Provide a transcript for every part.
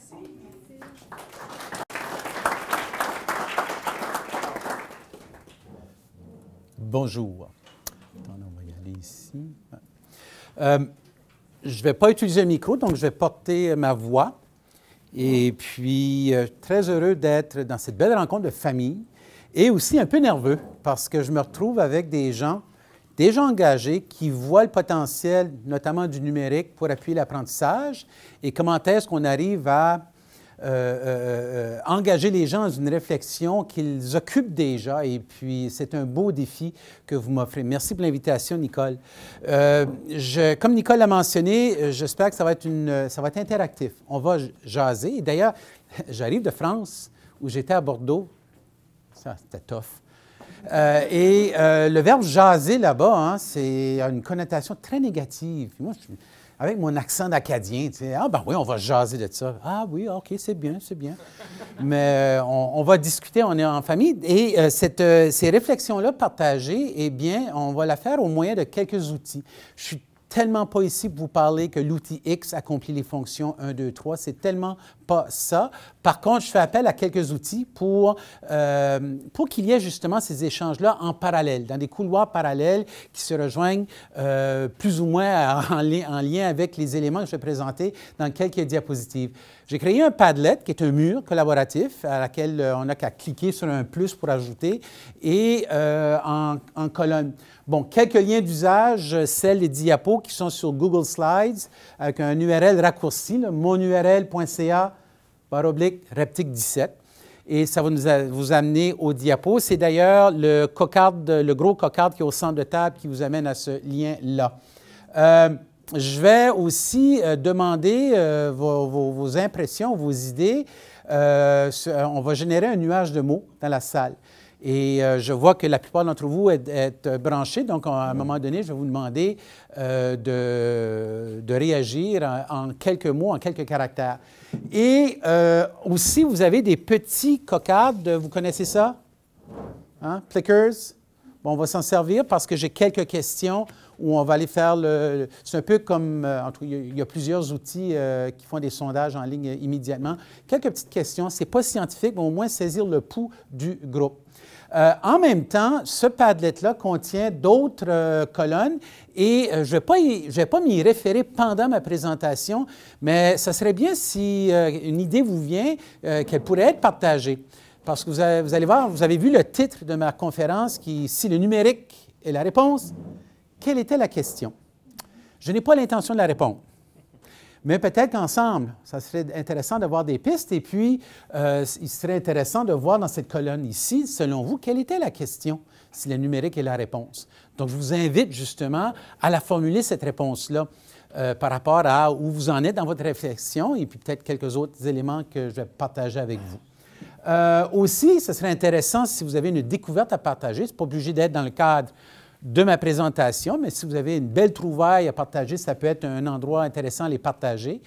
Bonjour. Attends, on va y aller ici. Je ne vais pas utiliser le micro, donc je vais porter ma voix. Et puis, très heureux d'être dans cette belle rencontre de famille et aussi un peu nerveux parce que je me retrouve avec des gens déjà engagés qui voient le potentiel, notamment du numérique, pour appuyer l'apprentissage et comment est-ce qu'on arrive à engager les gens dans une réflexion qu'ils occupent déjà. Et puis, c'est un beau défi que vous m'offrez. Merci pour l'invitation, Nicole. Comme Nicole l'a mentionné, j'espère que ça va être interactif. On va jaser. D'ailleurs, j'arrive de France, où j'étais à Bordeaux. Ça, c'était tough. Le verbe « jaser » là-bas, hein, c'est une connotation très négative. Moi, avec mon accent d'Acadien, tu sais, ah ben oui, on va jaser de ça. Ah oui, OK, c'est bien, c'est bien. Mais on va discuter, on est en famille. Et ces réflexions-là partagées, eh bien, on va la faire au moyen de quelques outils. Je suis tellement pas ici pour vous parler que l'outil X accomplit les fonctions 1, 2, 3. C'est tellement pas ça. Par contre, je fais appel à quelques outils pour qu'il y ait justement ces échanges-là en parallèle, dans des couloirs parallèles qui se rejoignent plus ou moins en lien avec les éléments que je vais présenter dans quelques diapositives. J'ai créé un Padlet qui est un mur collaboratif à laquelle on n'a qu'à cliquer sur un plus pour ajouter et en colonne. Bon, quelques liens d'usage, celles des diapos qui sont sur Google Slides avec un URL raccourci, monurl.ca/reptic17. Et ça va vous amener aux diapos. C'est d'ailleurs le gros cocarde qui est au centre de table qui vous amène à ce lien-là. Je vais aussi demander vos impressions, vos idées. On va générer un nuage de mots dans la salle. Et je vois que la plupart d'entre vous êtes branchés, donc à un moment donné, je vais vous demander de réagir en quelques mots, en quelques caractères. Et aussi, vous avez des petits cocardes, vous connaissez ça? Hein? Clickers? Bon, on va s'en servir parce que j'ai quelques questions où on va aller faire le... C'est un peu comme... il y a plusieurs outils qui font des sondages en ligne immédiatement. Quelques petites questions. Ce n'est pas scientifique, mais au moins saisir le pouls du groupe. En même temps, ce Padlet-là contient d'autres colonnes et je ne vais pas m'y référer pendant ma présentation, mais ça serait bien si une idée vous vient qu'elle pourrait être partagée. Parce que vous allez voir, vous avez vu le titre de ma conférence qui, si le numérique est la réponse, quelle était la question? Je n'ai pas l'intention de la répondre. Mais peut-être qu'ensemble, ça serait intéressant d'avoir des pistes. Et puis, il serait intéressant de voir dans cette colonne ici, selon vous, quelle était la question, si le numérique est la réponse. Donc, je vous invite justement à la formuler, cette réponse-là, par rapport à où vous en êtes dans votre réflexion et puis peut-être quelques autres éléments que je vais partager avec vous. Aussi, ce serait intéressant si vous avez une découverte à partager. Ce n'est pas obligé d'être dans le cadre de ma présentation, mais si vous avez une belle trouvaille à partager, ça peut être un endroit intéressant à les partager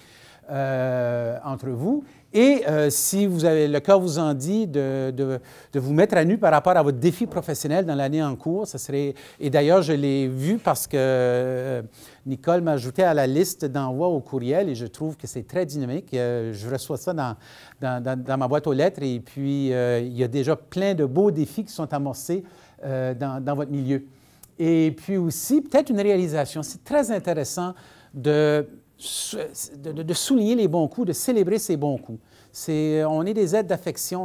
entre vous. Et si vous avez, le cœur vous en dit de vous mettre à nu par rapport à votre défi professionnel dans l'année en cours, ça serait... Et d'ailleurs, je l'ai vu parce que Nicole m'a ajouté à la liste d'envoi au courriel et je trouve que c'est très dynamique. Je reçois ça dans ma boîte aux lettres et puis il y a déjà plein de beaux défis qui sont amorcés dans votre milieu. Et puis aussi, peut-être une réalisation. C'est très intéressant de souligner les bons coups, de célébrer ces bons coups. On est des êtres d'affection,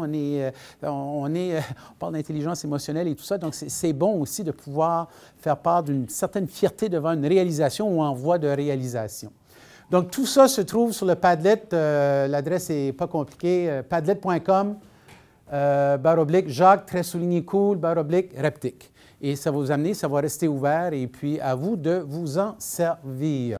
on parle d'intelligence émotionnelle et tout ça, donc c'est bon aussi de pouvoir faire part d'une certaine fierté devant une réalisation ou en voie de réalisation. Donc tout ça se trouve sur le Padlet, l'adresse n'est pas compliquée, padlet.com, /Jacques-cool/reptic. Et ça va vous amener, ça va rester ouvert et puis à vous de vous en servir.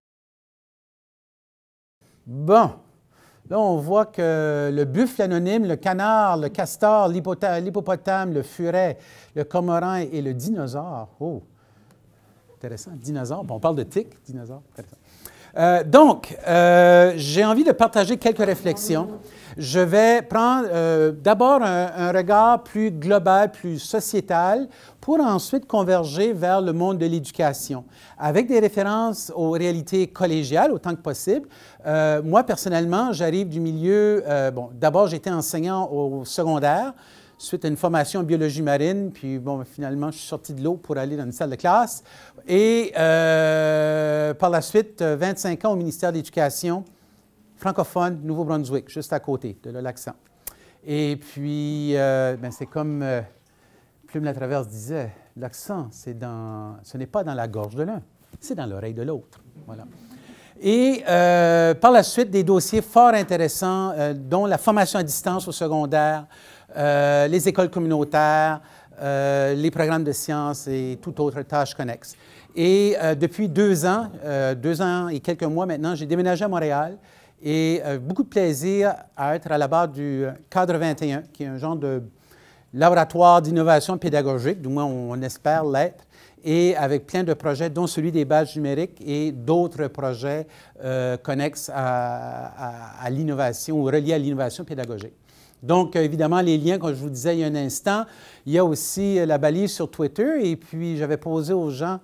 Bon, là on voit que le buffle anonyme, le canard, le castor, l'hippopotame, le furet, le cormoran et le dinosaure. Oh, intéressant, dinosaure. Bon, on parle de tic, dinosaure, intéressant. J'ai envie de partager quelques réflexions. Je vais prendre d'abord un regard plus global, plus sociétal, pour ensuite converger vers le monde de l'éducation, avec des références aux réalités collégiales autant que possible. Moi, personnellement, j'arrive du milieu, d'abord j'étais enseignant au secondaire, suite à une formation en biologie marine, puis finalement, je suis sorti de l'eau pour aller dans une salle de classe. Et par la suite, 25 ans au ministère de l'Éducation, francophone, Nouveau-Brunswick, juste à côté, de là l'accent. Et puis, c'est comme Plume Latraverse disait, l'accent, ce n'est pas dans la gorge de l'un, c'est dans l'oreille de l'autre. Voilà. Et par la suite, des dossiers fort intéressants, dont la formation à distance au secondaire, les écoles communautaires, les programmes de sciences et toute autre tâche connexe. Et depuis 2 ans, 2 ans et quelques mois maintenant, j'ai déménagé à Montréal et beaucoup de plaisir à être à la barre du Cadre 21, qui est un genre de laboratoire d'innovation pédagogique, du moins on espère l'être, et avec plein de projets, dont celui des badges numériques et d'autres projets connexes à l'innovation ou reliés à l'innovation pédagogique. Donc, évidemment, les liens, comme je vous disais il y a un instant, il y a aussi la balise sur Twitter, et puis j'avais posé aux gens,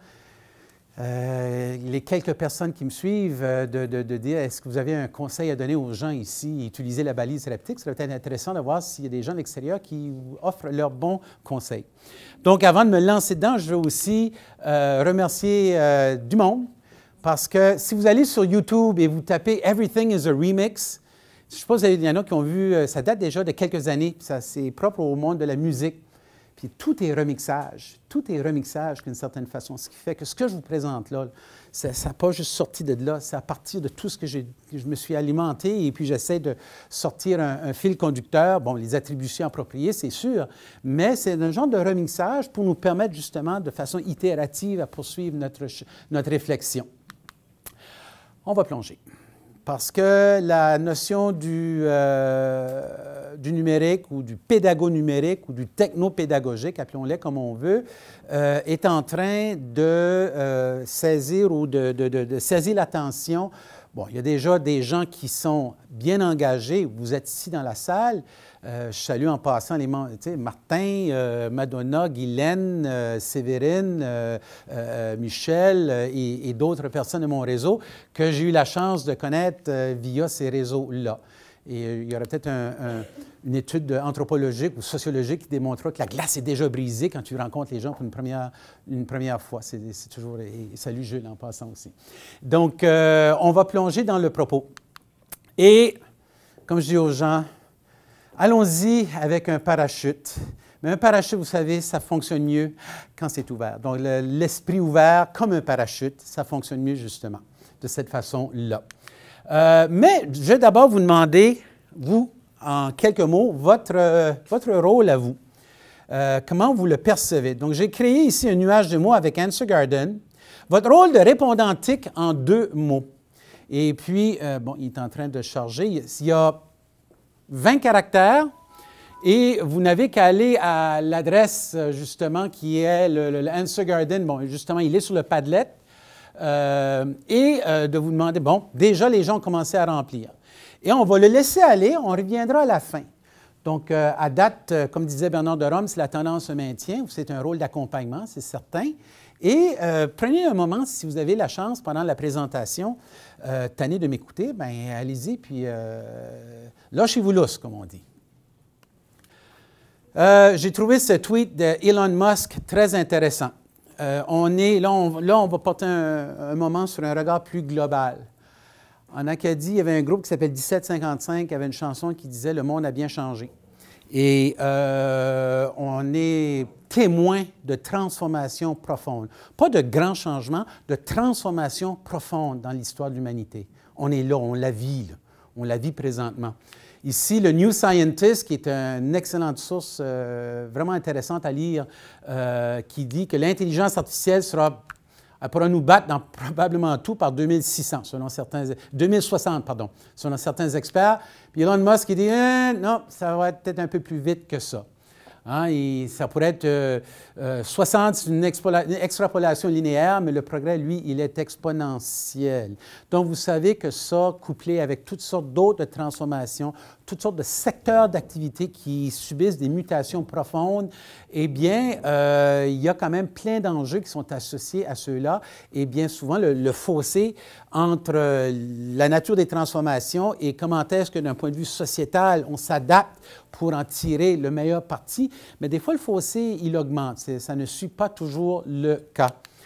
les quelques personnes qui me suivent, de dire, est-ce que vous avez un conseil à donner aux gens ici, utiliser la balise Reptic? Ça serait peut-être intéressant de voir s'il y a des gens de l'extérieur qui vous offrent leurs bons conseils. Donc, avant de me lancer dedans, je veux aussi remercier du monde, parce que si vous allez sur YouTube et vous tapez « Everything is a Remix », je suppose qu'il y en a qui ont vu, ça date déjà de quelques années, c'est propre au monde de la musique. Puis tout est remixage d'une certaine façon. Ce qui fait que ce que je vous présente là, ça n'a pas juste sorti de là, c'est à partir de tout ce que je me suis alimenté et puis j'essaie de sortir un fil conducteur. Bon, les attributions appropriées, c'est sûr, mais c'est un genre de remixage pour nous permettre justement de façon itérative à poursuivre notre réflexion. On va plonger. Parce que la notion du numérique ou du pédago-numérique ou du techno-pédagogique, appelons-les comme on veut, est en train de saisir ou de saisir l'attention. Bon, il y a déjà des gens qui sont bien engagés. Vous êtes ici dans la salle. Je salue en passant les membres, Martin, Madonna, Guylaine, Séverine, Michel et d'autres personnes de mon réseau que j'ai eu la chance de connaître via ces réseaux-là. Et il y aurait peut-être une étude anthropologique ou sociologique qui démontrera que la glace est déjà brisée quand tu rencontres les gens pour une première fois. C'est toujours... Et salut Jules en passant aussi. Donc, on va plonger dans le propos. Et, comme je dis aux gens, allons-y avec un parachute. Mais un parachute, vous savez, ça fonctionne mieux quand c'est ouvert. Donc, l'esprit ouvert, comme un parachute, ça fonctionne mieux justement de cette façon-là. Mais je vais d'abord vous demander, vous, en quelques mots, votre rôle à vous. Comment vous le percevez? Donc, j'ai créé ici un nuage de mots avec Answer Garden. Votre rôle de répondant TIC en 2 mots. Et puis, bon, il est en train de charger. Il y a 20 caractères et vous n'avez qu'à aller à l'adresse, justement, qui est le Answer Garden. Bon, justement, il est sur le Padlet. Et de vous demander, bon, déjà, les gens ont commencé à remplir. Et on va le laisser aller, on reviendra à la fin. Donc, à date, comme disait Bernard de Rome, si la tendance se maintient, c'est un rôle d'accompagnement, c'est certain. Et prenez un moment, si vous avez la chance, pendant la présentation, tannez de m'écouter, bien, allez-y, puis lâchez-vous lousse, comme on dit. J'ai trouvé ce tweet d'Elon Musk très intéressant. Là, on va porter un moment sur un regard plus global. En Acadie, il y avait un groupe qui s'appelle 1755, qui avait une chanson qui disait « Le monde a bien changé ». Et on est témoin de transformations profondes. Pas de grands changements, de transformations profondes dans l'histoire de l'humanité. On est là, on la vit, là. On la vit présentement. Ici, le New Scientist, qui est une excellente source vraiment intéressante à lire, qui dit que l'intelligence artificielle pourra nous battre dans probablement tout par 2060, 2060, pardon, selon certains experts. Puis Elon Musk, il dit non, ça va être peut-être un peu plus vite que ça. Hein, et ça pourrait être 60, c'est une extrapolation linéaire, mais le progrès, lui, il est exponentiel. Donc, vous savez que ça, couplé avec toutes sortes d'autres transformations, toutes sortes de secteurs d'activité qui subissent des mutations profondes, eh bien, il y a quand même plein d'enjeux qui sont associés à ceux-là. Et bien souvent, le fossé entre la nature des transformations et comment est-ce que, d'un point de vue sociétal, on s'adapte pour en tirer le meilleur parti. Mais des fois, le fossé, il augmente. Ça ne suit pas toujours le cas.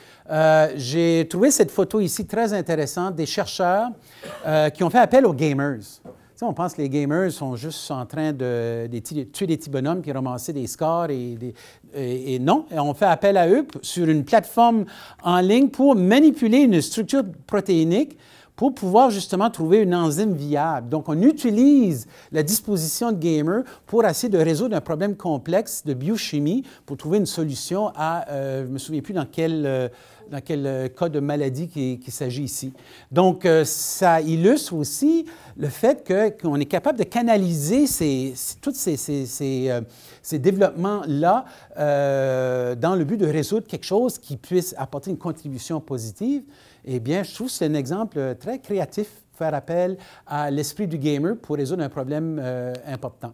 J'ai trouvé cette photo ici très intéressante des chercheurs qui ont fait appel aux gamers. Tu sais, on pense que les gamers sont juste en train de tuer des petits bonhommes puis ramasser des scores et non. Et on fait appel à eux sur une plateforme en ligne pour manipuler une structure protéinique pour pouvoir justement trouver une enzyme viable. Donc, on utilise la disposition de gamer pour essayer de résoudre un problème complexe de biochimie pour trouver une solution à, je ne me souviens plus dans quel cas de maladie qu'il s'agit ici. Donc, ça illustre aussi le fait qu'on est capable de canaliser tous ces développements-là dans le but de résoudre quelque chose qui puisse apporter une contribution positive. Eh bien, je trouve que c'est un exemple très créatif, faire appel à l'esprit du gamer pour résoudre un problème important.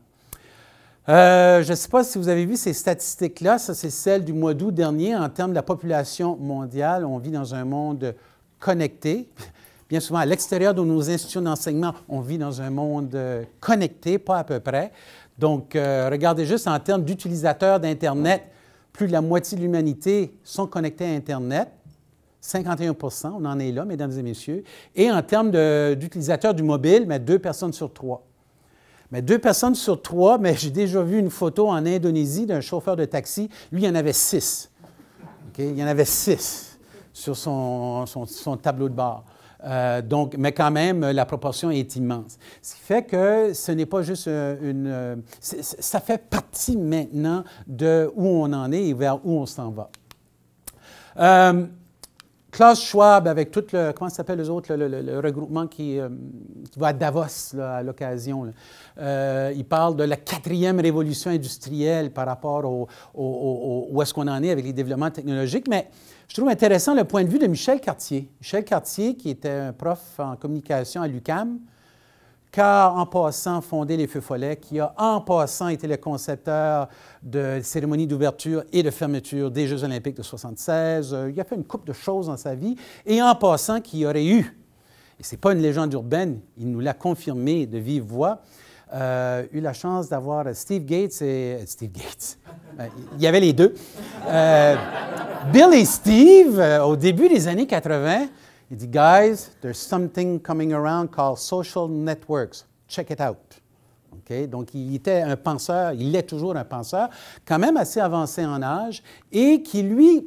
Je ne sais pas si vous avez vu ces statistiques-là. Ça, c'est celle du mois d'août dernier. En termes de la population mondiale, on vit dans un monde connecté. Bien souvent, à l'extérieur de nos institutions d'enseignement, on vit dans un monde connecté, pas à peu près. Donc, regardez juste en termes d'utilisateurs d'Internet, plus de la moitié de l'humanité sont connectés à Internet. 51 %, on en est là, mesdames et messieurs. Et en termes d'utilisateurs du mobile, mais 2 personnes sur 3. Mais 2 personnes sur 3, mais j'ai déjà vu une photo en Indonésie d'un chauffeur de taxi. Lui, il y en avait 6. Okay? Il y en avait 6 sur son tableau de bord. Donc, mais quand même, la proportion est immense. Ce qui fait que ce n'est pas juste ça fait partie maintenant de où on en est et vers où on s'en va. Klaus Schwab, avec tout le, comment ça s'appelle les autres, le regroupement qui va à Davos là, à l'occasion, il parle de la 4e révolution industrielle par rapport où est-ce qu'on en est avec les développements technologiques. Mais je trouve intéressant le point de vue de Michel Cartier. Michel Cartier, qui était un prof en communication à l'UQAM, qui a en passant fondé les Feux Follets, qui a en passant été le concepteur de cérémonies d'ouverture et de fermeture des Jeux olympiques de 1976. Il a fait une couple de choses dans sa vie. Et en passant, qui aurait eu, et ce n'est pas une légende urbaine, il nous l'a confirmé de vive voix, eu la chance d'avoir Steve Gates et... Steve Gates, il y avait les deux. Bill et Steve, au début des années 80, il dit, « Guys, there's something coming around called social networks. Check it out. » Okay? Donc, il était un penseur, il est toujours un penseur, quand même assez avancé en âge, et qui, lui,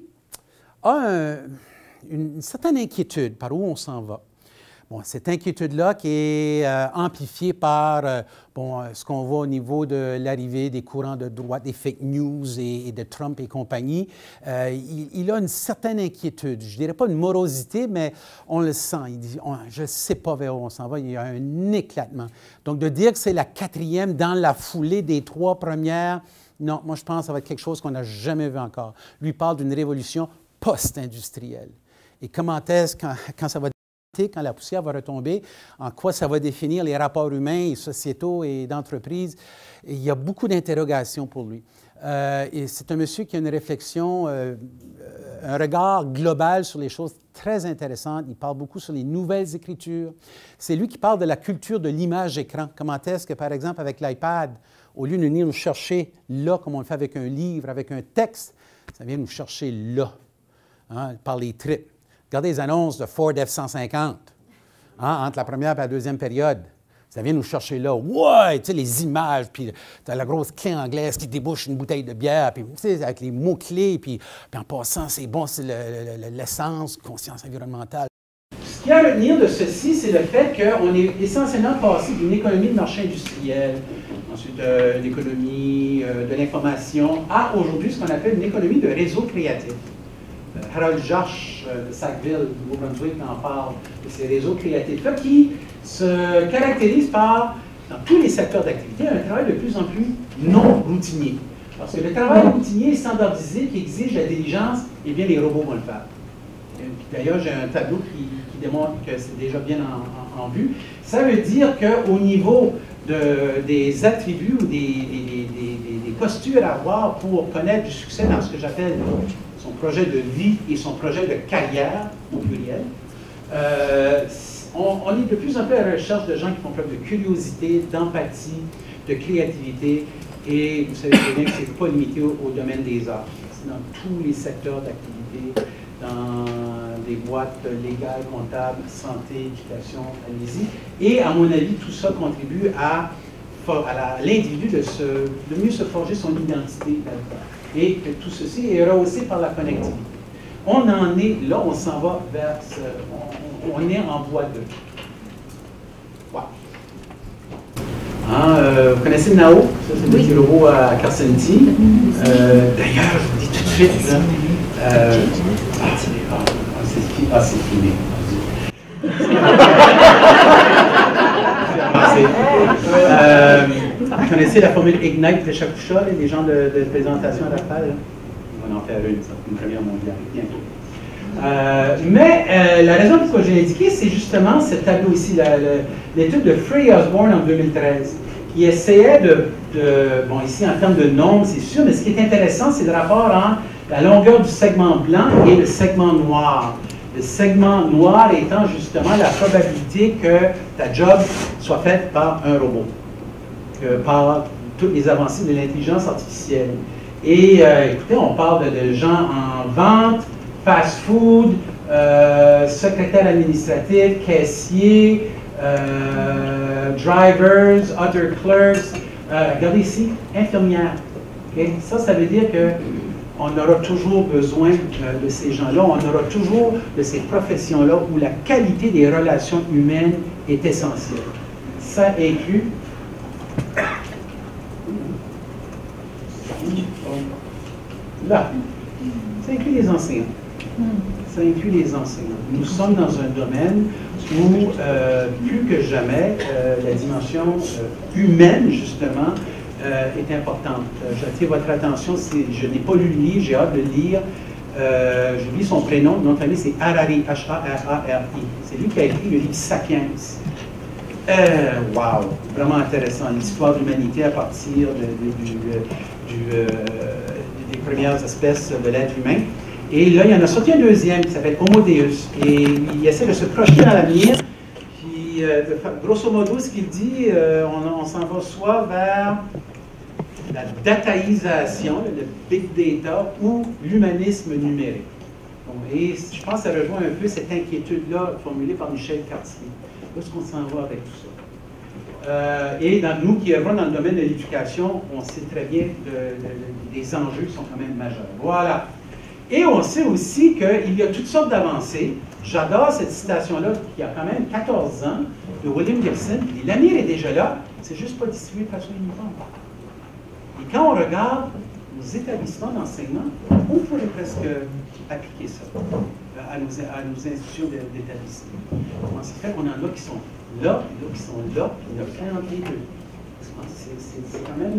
a une certaine inquiétude par où on s'en va. Bon, cette inquiétude-là qui est amplifiée par ce qu'on voit au niveau de l'arrivée des courants de droite, des fake news et de Trump et compagnie, il a une certaine inquiétude. Je ne dirais pas une morosité, mais on le sent. Il dit, je ne sais pas vers où on s'en va, il y a un éclatement. Donc, de dire que c'est la 4e dans la foulée des 3 premières, non, moi je pense que ça va être quelque chose qu'on n'a jamais vu encore. Lui parle d'une révolution post-industrielle. Et comment est-ce, quand ça va quand la poussière va retomber, en quoi ça va définir les rapports humains et sociétaux et d'entreprise. Il y a beaucoup d'interrogations pour lui. Et c'est un monsieur qui a une réflexion, un regard global sur les choses très intéressantes. Il parle beaucoup sur les nouvelles écritures. C'est lui qui parle de la culture de l'image écran. Comment est-ce que, par exemple, avec l'iPad, au lieu de venir nous chercher là, comme on le fait avec un livre, avec un texte, ça vient nous chercher là, hein, par les tripes. Regardez les annonces de Ford F-150, hein, entre la première et la deuxième période. Ça vient nous chercher là. Ouais! Tu sais, les images, puis tu as la grosse clé anglaise qui débouche une bouteille de bière, puis tu sais, avec les mots-clés, puis en passant, c'est bon, c'est l'essence, conscience environnementale. Ce qu'il y a à retenir de ceci, c'est le fait qu'on est essentiellement passé d'une économie de marché industriel, ensuite une économie de l'information, à aujourd'hui ce qu'on appelle une économie de réseau créatif. Harold Josh de Sackville, du Nouveau-Brunswick, en parle de ces réseaux créatifs-là qui se caractérisent par, dans tous les secteurs d'activité, un travail de plus en plus non routinier. Parce que le travail routinier standardisé qui exige la diligence, eh bien, les robots vont le faire. D'ailleurs, j'ai un tableau qui démontre que c'est déjà bien en vue. Ça veut dire qu'au niveau des attributs ou des postures à avoir pour connaître du succès dans ce que j'appelle son projet de vie et son projet de carrière, au pluriel, on est de plus en plus à la recherche de gens qui font preuve de curiosité, d'empathie, de créativité, et vous savez très bien que ce n'est pas limité au domaine des arts. C'est dans tous les secteurs d'activité, dans des boîtes légales, comptables, santé, éducation, allez-y. Et à mon avis, tout ça contribue à l'individu de mieux se forger son identité là-dedans. Et que tout ceci est rehaussé par la connectivité. On en est là, on s'en va vers on est en voie de. Wow. Vous connaissez Nao? Ça, c'est le petit robot à Carcenti. D'ailleurs, je vous dis tout de suite, là, c'est fini. Vous connaissez la formule Ignite de Shakusha, les gens de présentation à l'affaire? On va en faire une première mondiale, bientôt. La raison pour laquelle j'ai indiqué, c'est justement ce tableau ici, l'étude de Frey Osborne en 2013, qui essayait bon, ici en termes de nombre, c'est sûr, mais ce qui est intéressant, c'est le rapport entre la longueur du segment blanc et le segment noir. Le segment noir étant justement la probabilité que ta job soit faite par un robot, par toutes les avancées de l'intelligence artificielle. Et écoutez, on parle de gens en vente, fast-food, secrétaire administratif, caissier, drivers, other clerks. Regardez ici, infirmière. Okay? Ça veut dire qu'on aura toujours besoin de ces gens-là, on aura toujours de ces professions-là où la qualité des relations humaines est essentielle. Ça inclut là, ça inclut les enseignants. Ça inclut les enseignants. Nous sommes dans un domaine où, plus que jamais, la dimension humaine, justement, est importante. J'attire votre attention, je n'ai pas lu le livre, j'ai hâte de le lire. J'oublie son prénom, nom de famille, c'est Harari, H-A-R-A-R-I. C'est lui qui a écrit le livre Sapiens. Wow, vraiment intéressant. L'histoire de l'humanité à partir des premières espèces de l'être humain. Et là, il y en a sorti un deuxième qui s'appelle Homo Deus. Et il essaie de se projeter dans l'avenir. Puis, grosso modo, ce qu'il dit, on s'en va soit vers la dataïsation, le big data, ou l'humanisme numérique. Bon, et je pense que ça rejoint un peu cette inquiétude-là formulée par Michel Cartier. Où est-ce qu'on s'en va avec tout ça? Et nous qui œuvrons dans le domaine de l'éducation, on sait très bien des enjeux qui sont quand même majeurs. Voilà. Et on sait aussi qu'il y a toutes sortes d'avancées. J'adore cette citation-là, qui a quand même 14 ans, de William Gibson. L'avenir est déjà là, c'est juste pas distribué de façon uniforme. Et quand on regarde nos établissements d'enseignement, on pourrait presque appliquer ça à nos institutions d'établissement. Comment c'est fait qu'on en a qui sont là, et là qui sont là, puis il y en a plein entre les deux. C'est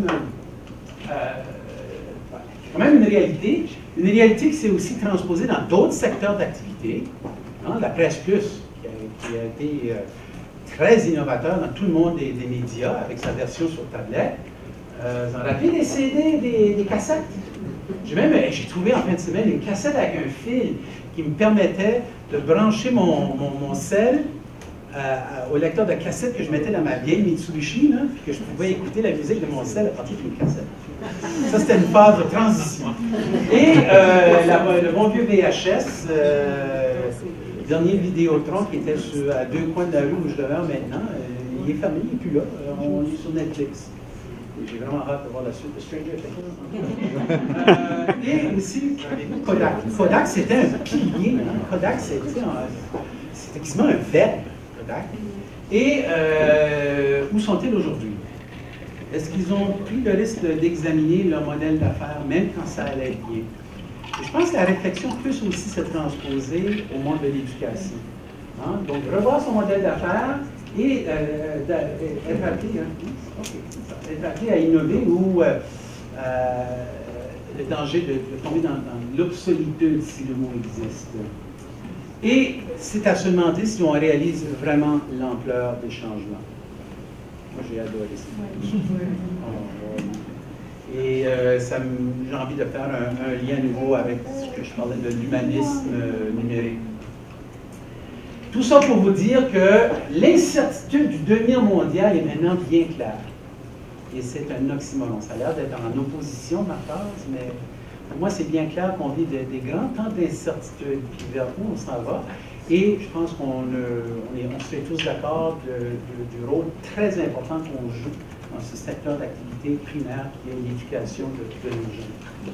quand même une réalité qui s'est aussi transposée dans d'autres secteurs d'activité. Hein, la Presse Plus, qui a été très innovateur dans tout le monde des médias, avec sa version sur tablette. Vous en rappelez des CD, des cassettes? J'ai trouvé en fin de semaine une cassette avec un fil qui me permettait de brancher mon cell au lecteur de cassette que je mettais dans ma vieille Mitsubishi, là, puis que je pouvais écouter la musique de mon cell à partir d'une cassette. Ça, c'était une phase de transition. Et le bon vieux VHS, le dernier Vidéotron qui était à 2 coins de la rue où je demeure maintenant, il est fermé, il n'est plus là. On est sur Netflix. J'ai vraiment hâte de voir la suite de Stranger Things. Et aussi, Kodak. Kodak, c'était un pilier. Hein? Kodak, c'était quasiment un verbe, Kodak. Et où sont-ils aujourd'hui? Est-ce qu'ils ont pris le risque d'examiner leur modèle d'affaires, même quand ça allait bien? Et je pense que la réflexion peut aussi se transposer au monde de l'éducation. Hein? Donc, revoir son modèle d'affaires et être appelé à innover ou le danger de tomber dans l'obsolitude si le mot existe. Et c'est à se demander si on réalise vraiment l'ampleur des changements. Moi, j'ai adoré ça. Et j'ai envie de faire un lien nouveau avec ce que je parlais de l'humanisme numérique. Tout ça pour vous dire que l'incertitude du devenir mondial est maintenant bien claire. Et c'est un oxymoron. Ça a l'air d'être en opposition, ma phrase, mais pour moi, c'est bien clair qu'on vit des grands temps d'incertitude, puis vers où on s'en va. Et je pense qu'on se fait tous d'accord du rôle très important qu'on joue dans ce secteur d'activité primaire qui est l'éducation de nos jeunes.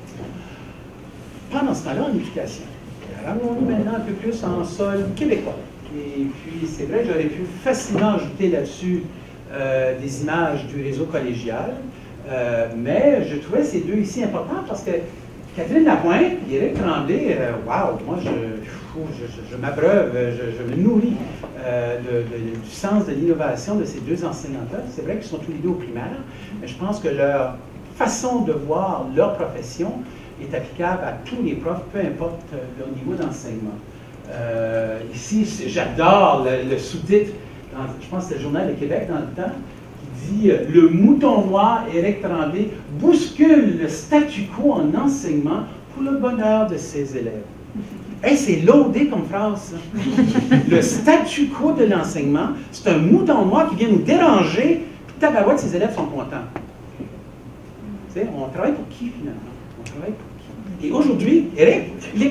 Pendant ce temps-là, en éducation, ramenons-nous maintenant un peu plus en sol québécois. Et puis, c'est vrai que j'aurais pu facilement ajouter là-dessus des images du réseau collégial, mais je trouvais ces deux ici importants parce que Catherine Lapointe et Éric Tremblay, wow, moi je m'abreuve, je me nourris du sens de l'innovation de ces deux enseignants-là. C'est vrai qu'ils sont tous les deux au primaire, mais je pense que leur façon de voir leur profession est applicable à tous les profs, peu importe leur niveau d'enseignement. Ici, j'adore le sous-titre, je pense que c'est le Journal de Québec dans le temps, qui dit « Le mouton noir, Éric Tremblay, bouscule le statu quo en enseignement pour le bonheur de ses élèves. » Hey, c'est loadé comme phrase, ça. Le statu quo de l'enseignement, c'est un mouton noir qui vient nous déranger, puis tabarouette, ses élèves sont contents. Tu sais, on travaille pour qui, finalement? On travaille pour qui? Et aujourd'hui, Éric,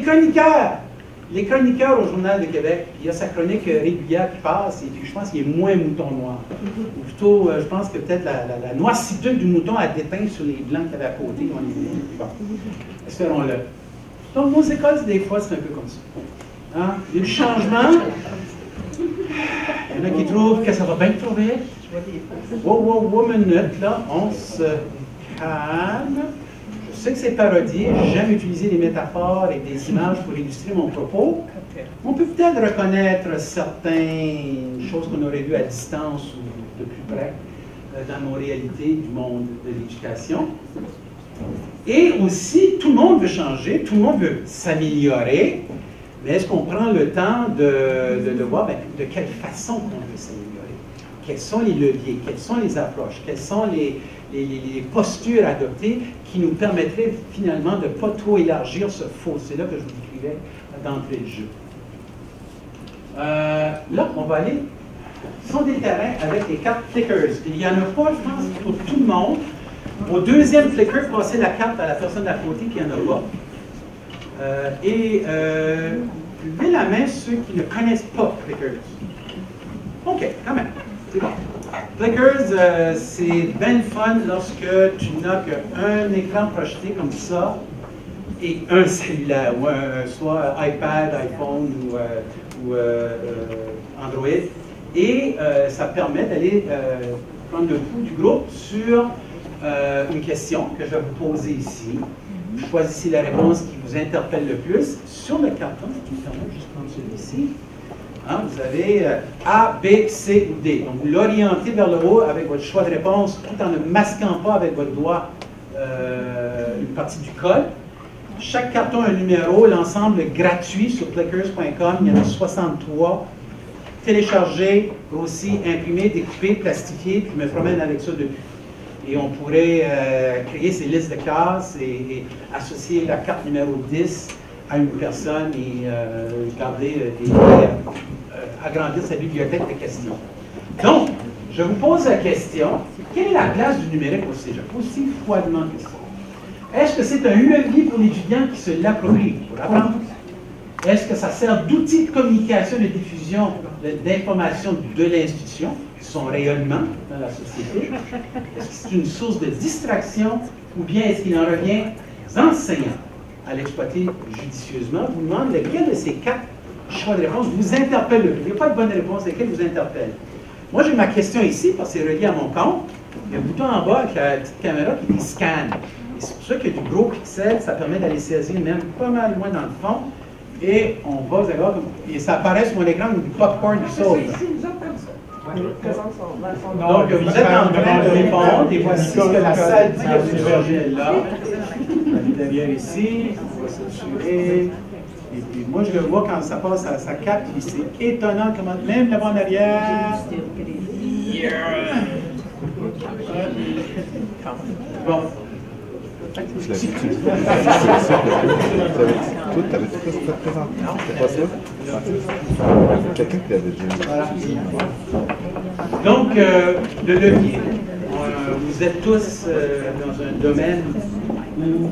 les chroniqueurs au Journal de Québec, il y a sa chronique régulière qui passe, et puis je pense qu'il est moins mouton noir. Ou plutôt, je pense que peut-être la noircitude du mouton a déteint sur les blancs qu'il y avait à côté. Bon, espérons-le. Donc, nos écoles, des fois, c'est un peu comme ça. Hein? Il y a du changement. Il y en a qui trouvent que ça va bien trop vite. Wow, minute, là, on se calme. Je sais que c'est parodié, j'aime utiliser des métaphores et des images pour illustrer mon propos. On peut peut-être reconnaître certaines choses qu'on aurait vues à distance ou de plus près dans nos réalités du monde de l'éducation. Et aussi, tout le monde veut changer, tout le monde veut s'améliorer, mais est-ce qu'on prend le temps de voir de quelle façon on veut s'améliorer? Quels sont les leviers, quelles sont les approches, quelles sont les postures adoptées qui nous permettraient finalement de ne pas trop élargir ce fossé là que je vous décrivais d'entrée de jeu. Là, on va aller sur des terrains avec les cartes Flickers. Il n'y en a pas, je pense, pour tout le monde. Au deuxième Flickr, passez la carte à la personne d'à côté qui n'en a pas. Levez la main ceux qui ne connaissent pas Flickr. OK, quand même. C'est bon. Flickr, c'est bien fun lorsque tu n'as qu'un écran projeté comme ça et un cellulaire, ou soit iPad, iPhone ou Android. Et ça permet d'aller prendre le pouls du groupe sur une question que je vais vous poser ici. Choisissez la réponse qui vous interpelle le plus. Sur le carton, si tu me permets, juste prendre celui-ci. Hein, vous avez A, B, C ou D. Donc, vous l'orientez vers le haut avec votre choix de réponse tout en ne masquant pas avec votre doigt une partie du code. Chaque carton a un numéro. L'ensemble est gratuit sur flickrs.com. Il y en a 63. Téléchargé, grossi, imprimé, découpé, plastifié, puis je me promène avec ça depuis. Et on pourrait créer ces listes de classes et associer la carte numéro 10 à une personne et agrandir sa bibliothèque de questions. Donc, je vous pose la question, quelle est la place du numérique au cégep? Aussi froidement que ça. Est-ce que c'est un levier pour l'étudiant qui se l'approprie pour apprendre? Est-ce que ça sert d'outil de communication et de diffusion d'informations de l'institution, son rayonnement dans la société? Est-ce que c'est une source de distraction ou bien est-ce qu'il en revient aux enseignants à l'exploiter judicieusement? Je vous demande lequel de ces 4 choix de réponse vous interpelle le plus. Il n'y a pas de bonne réponse, lesquelles vous interpellent. Moi, j'ai ma question ici parce que c'est relié à mon compte. Il y a un bouton en bas avec la petite caméra qui dit scan. Et c'est pour ça qu'il y a du gros pixel, ça permet d'aller saisir même pas mal loin dans le fond. Et on va, vous allez voir, et ça apparaît sur mon écran du popcorn qui saute. Oui. Donc, vous êtes en train de répondre, et voici ce que la salle dit à ce sujet-là. Derrière ici, on va s'assurer. Et puis, moi, je le vois quand ça passe, ça capte, et c'est étonnant comment, même l'avant en arrière. Bon. Je l'avais dit. Toi, t'avais tout fait présent. C'était pas ça? Quelqu'un qui l'avait dit. Voilà. Donc, le levier. Vous êtes tous dans un domaine où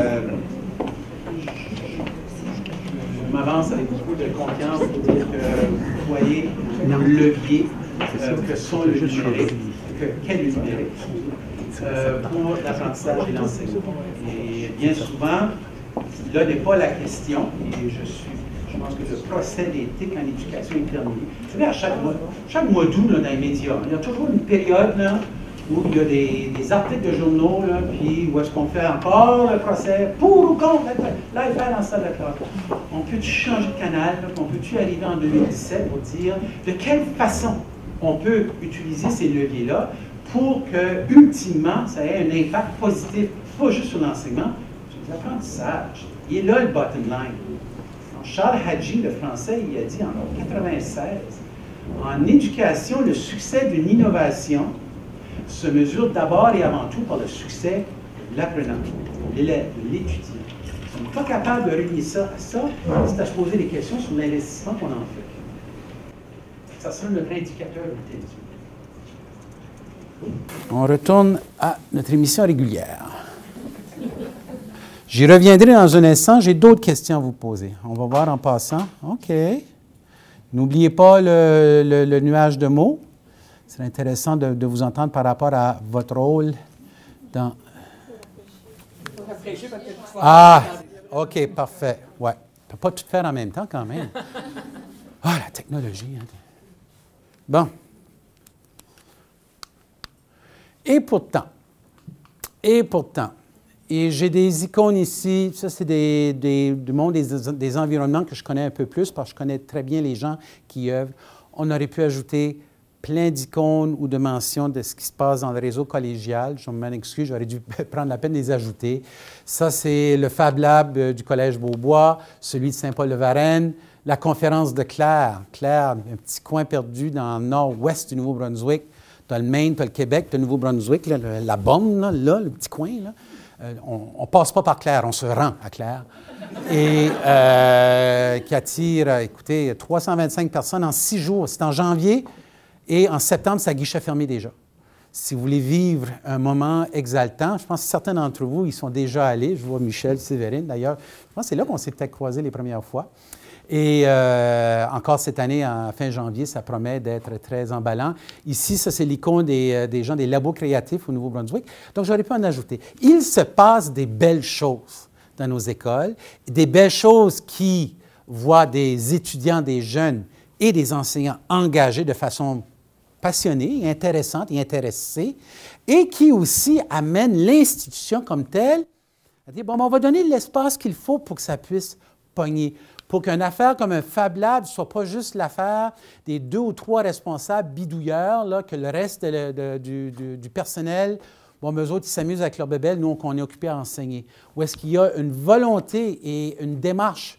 je m'avance avec beaucoup de confiance pour dire que vous voyez nos leviers que sont le numérique, qu'est le numérique pour l'apprentissage et l'enseignement. Et bien souvent, là n'est pas la question, et je pense que le procès d'éthique en éducation est terminé. Vous savez, à chaque mois d'août, dans les médias, il y a toujours une période là, où il y a des articles de journaux, là, puis où est-ce qu'on fait encore le procès pour ou contre l'IFAL en salle de classe. On peut-tu changer de canal, là, on peut-tu arriver en 2017 pour dire de quelle façon on peut utiliser ces leviers-là pour que, ultimement, ça ait un impact positif, pas juste sur l'enseignement, sur l'apprentissage. Il est là le bottom line. Donc, Charles Hadji, le français, il a dit en 1996, en éducation, le succès d'une innovation se mesure d'abord et avant tout par le succès de l'apprenant, de l'élève, de l'étudiant. Si on n'est pas capable de relier ça à ça, c'est à se poser des questions sur l'investissement qu'on en fait. Ça sera notre indicateur d'intelligence. On retourne à notre émission régulière. J'y reviendrai dans un instant. J'ai d'autres questions à vous poser. On va voir en passant. OK. N'oubliez pas le nuage de mots. C'est intéressant de vous entendre par rapport à votre rôle dans... Ah, OK, parfait. Ouais. On ne peut pas tout faire en même temps quand même. Ah, la technologie. Hein. Bon. Et pourtant, et j'ai des icônes ici, ça c'est du monde des environnements que je connais un peu plus parce que je connais très bien les gens qui y œuvrent. On aurait pu ajouter plein d'icônes ou de mentions de ce qui se passe dans le réseau collégial. Je m'en excuse, j'aurais dû prendre la peine de les ajouter. Ça, c'est le Fab Lab du Collège Beaubois, celui de Saint-Paul-de-Varennes, la conférence de Claire. Claire, un petit coin perdu dans le nord-ouest du Nouveau-Brunswick. Tu as le Maine, tu as le Québec, tu as le Nouveau-Brunswick, la borne, là, le petit coin. Là. On ne passe pas par Claire, on se rend à Claire. Et qui attire, écoutez, 325 personnes en 6 jours. C'est en janvier. Et en septembre, c'est à guichet fermé déjà. Si vous voulez vivre un moment exaltant, je pense que certains d'entre vous, ils sont déjà allés. Je vois Michel, Séverine, d'ailleurs. Je pense que c'est là qu'on s'est peut-être croisés les premières fois. Et encore cette année, en fin janvier, ça promet d'être très emballant. Ici, ça, c'est l'icône des gens des labos créatifs au Nouveau-Brunswick. Donc, j'aurais pu en ajouter. Il se passe des belles choses dans nos écoles, des belles choses qui voient des étudiants, des jeunes et des enseignants engagés de façon passionnée, intéressante et intéressée, et qui aussi amènent l'institution comme telle à dire, bon, on va donner l'espace qu'il faut pour que ça puisse pogner, pour qu'une affaire comme un Fab Lab ne soit pas juste l'affaire des 2 ou 3 responsables bidouilleurs, là, que le reste du personnel, bon, eux autres, ils s'amusent avec leur bébelle, nous, on est occupés à enseigner. Ou est-ce qu'il y a une volonté et une démarche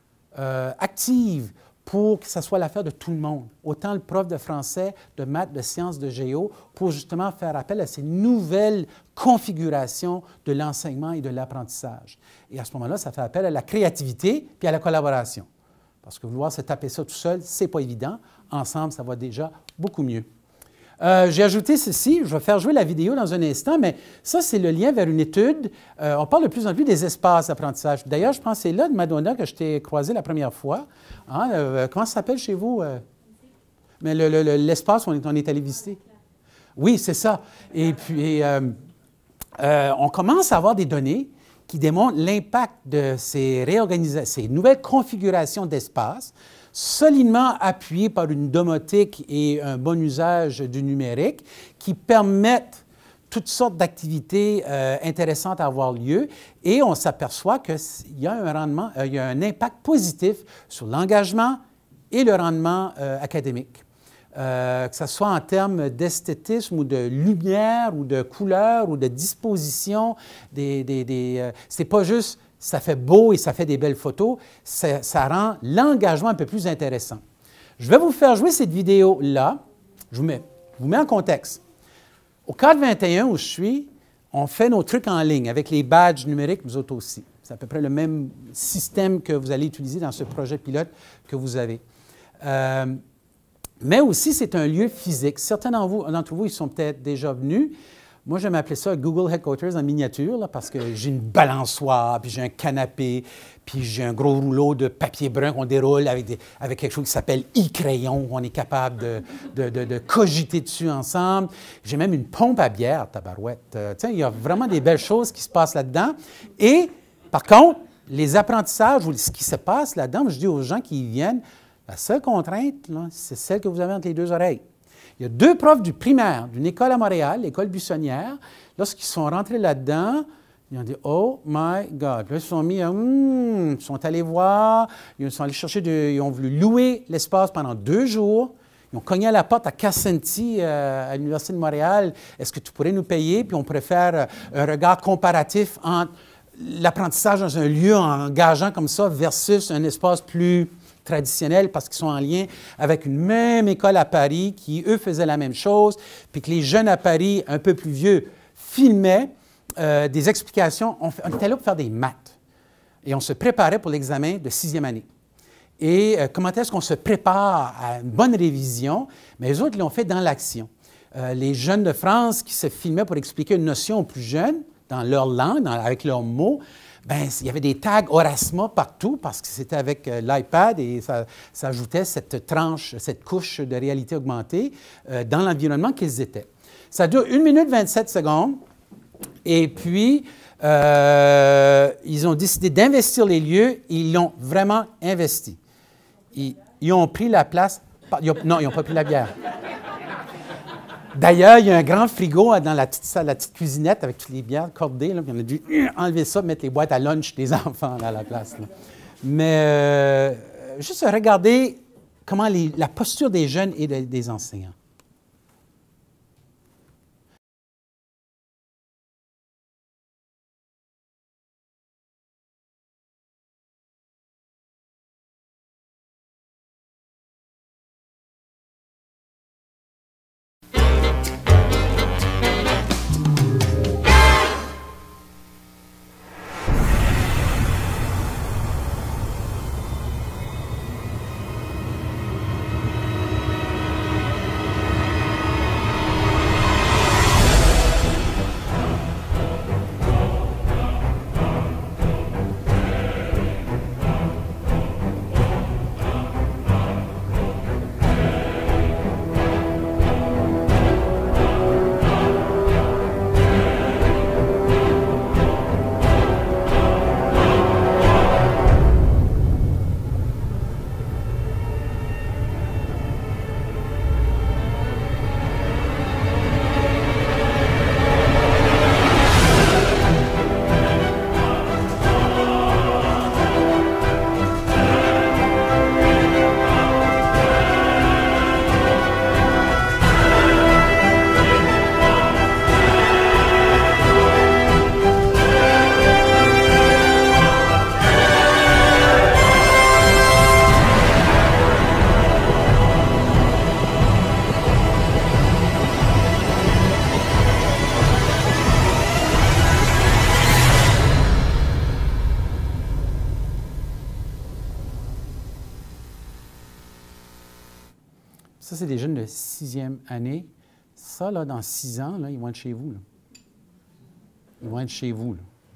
active pour que ça soit l'affaire de tout le monde, autant le prof de français, de maths, de sciences, de géo, pour justement faire appel à ces nouvelles configurations de l'enseignement et de l'apprentissage. Et à ce moment-là, ça fait appel à la créativité puis à la collaboration. Parce que vouloir se taper ça tout seul, ce n'est pas évident. Ensemble, ça va déjà beaucoup mieux. J'ai ajouté ceci, je vais faire jouer la vidéo dans un instant, mais ça, c'est le lien vers une étude. On parle de plus en plus des espaces d'apprentissage. D'ailleurs, je pense que c'est là de Madonna que je t'ai croisé la première fois. Hein, comment ça s'appelle chez vous? Mais l'espace où on est allé visiter. Oui, c'est ça. Et puis, on commence à avoir des données qui démontrent l'impact de ces réorganisations, ces nouvelles configurations d'espace, solidement appuyées par une domotique et un bon usage du numérique, qui permettent toutes sortes d'activités intéressantes à avoir lieu, et on s'aperçoit qu'il y a un rendement, il y a un impact positif sur l'engagement et le rendement académique. que ce soit en termes d'esthétisme ou de lumière ou de couleur ou de disposition. C'est pas juste ça fait beau et ça fait des belles photos, ça rend l'engagement un peu plus intéressant. Je vais vous faire jouer cette vidéo-là. Je vous mets en contexte. Au cadre 21 où je suis, on fait nos trucs en ligne avec les badges numériques, nous autres aussi. C'est à peu près le même système que vous allez utiliser dans ce projet pilote que vous avez. Mais aussi, c'est un lieu physique. Certains d'entre vous, ils sont peut-être déjà venus. Moi, j'aime appeler ça Google Headquarters en miniature, là, parce que j'ai une balançoire, puis j'ai un canapé, puis j'ai un gros rouleau de papier brun qu'on déroule avec quelque chose qui s'appelle e-crayon, où on est capable de cogiter dessus ensemble. J'ai même une pompe à bière, tabarouette. Il y a vraiment des belles choses qui se passent là-dedans. Et, par contre, les apprentissages ou ce qui se passe là-dedans, je dis aux gens qui y viennent, la seule contrainte, c'est celle que vous avez entre les deux oreilles. Il y a 2 profs du primaire d'une école à Montréal, l'école Buissonnière. Lorsqu'ils sont rentrés là-dedans, ils ont dit « Oh my God! » Puis là, ils se sont mis ils sont allés voir, ils sont allés chercher, ils ont voulu louer l'espace pendant 2 jours. Ils ont cogné à la porte à Cassenti, à l'Université de Montréal. « Est-ce que tu pourrais nous payer? » Puis on pourrait faire un regard comparatif entre l'apprentissage dans un lieu engageant comme ça versus un espace plus traditionnels parce qu'ils sont en lien avec une même école à Paris qui, eux, faisaient la même chose, puis que les jeunes à Paris, un peu plus vieux, filmaient des explications. On était là pour faire des maths et on se préparait pour l'examen de 6e année. Et comment est-ce qu'on se prépare à une bonne révision? Mais les autres, ils l'ont fait dans l'action. Les jeunes de France qui se filmaient pour expliquer une notion aux plus jeunes, dans leur langue, avec leurs mots, bien, il y avait des tags Aurasma partout parce que c'était avec l'iPad et ça ajoutait cette tranche, cette couche de réalité augmentée dans l'environnement qu'ils étaient. Ça dure 1 minute 27 secondes et puis ils ont décidé d'investir les lieux et ils l'ont vraiment investi. Ils ont pris la place. Non, ils n'ont pas pris la bière. D'ailleurs, il y a un grand frigo dans la petite cuisinette avec toutes les bières cordées. Là, puis on a dû enlever ça, mettre les boîtes à lunch des enfants là, à la place. Là. Mais juste regarder comment la posture des jeunes et des enseignants. Ça, c'est des jeunes de 6e année. Ça, là, dans 6 ans, là, ils vont être chez vous. Là. Ils vont être chez vous.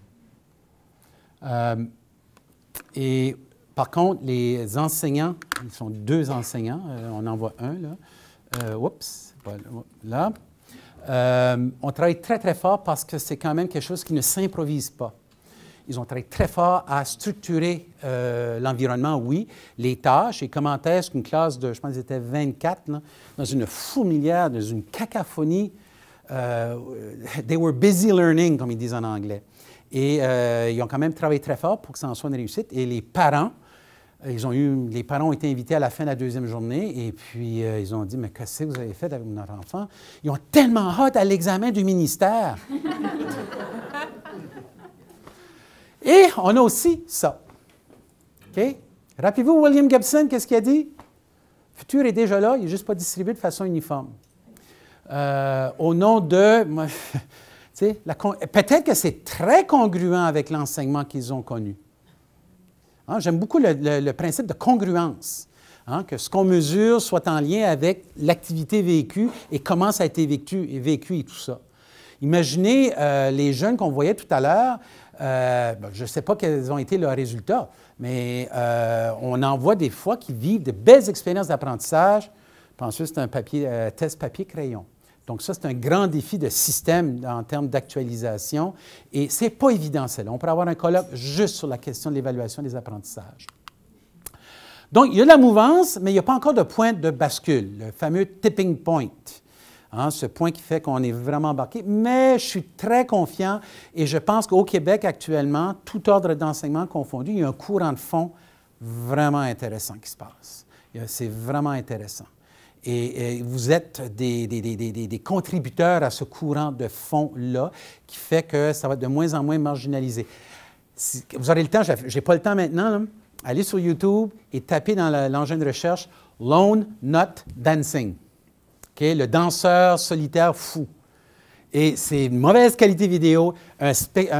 Là. Et par contre, les enseignants, ils sont 2 enseignants. On en voit un, là. Oups, là. On travaille très, très fort parce que c'est quand même quelque chose qui ne s'improvise pas. Ils ont travaillé très fort à structurer l'environnement, oui, les tâches et comment est-ce qu'une classe de, je pense qu'ils étaient 24, là, dans une fourmilière, dans une cacophonie, they were busy learning, comme ils disent en anglais. Et ils ont quand même travaillé très fort pour que ça en soit une réussite. Et les parents, Les parents ont été invités à la fin de la deuxième journée et puis ils ont dit, mais qu'est-ce que vous avez fait avec notre enfant? Ils ont tellement hâte à l'examen du ministère. Et on a aussi ça. OK? Rappelez-vous, William Gibson, qu'est-ce qu'il a dit? Le futur est déjà là, il n'est juste pas distribué de façon uniforme. Au nom de... peut-être que c'est très congruent avec l'enseignement qu'ils ont connu. Hein, j'aime beaucoup le principe de congruence, hein, que ce qu'on mesure soit en lien avec l'activité vécue et comment ça a été vécu et tout ça. Imaginez les jeunes qu'on voyait tout à l'heure, je ne sais pas quels ont été leurs résultats, mais on en voit des fois qui vivent de belles expériences d'apprentissage. Je pense que c'est un test papier-crayon. Donc ça, c'est un grand défi de système en termes d'actualisation. Et ce n'est pas évident, celle-là. On pourrait avoir un colloque juste sur la question de l'évaluation des apprentissages. Donc, il y a de la mouvance, mais il n'y a pas encore de point de bascule, le fameux tipping point. Hein, ce point qui fait qu'on est vraiment embarqué. Mais je suis très confiant et je pense qu'au Québec, actuellement, tout ordre d'enseignement confondu, il y a un courant de fond vraiment intéressant qui se passe. C'est vraiment intéressant. Et vous êtes des contributeurs à ce courant de fond-là qui fait que ça va être de moins en moins marginalisé. Vous aurez le temps, je n'ai pas le temps maintenant, là, allez sur YouTube et tapez dans l'engin de recherche « Lone Nut Dancing ». Okay? Le danseur solitaire fou. Et c'est une mauvaise qualité vidéo, une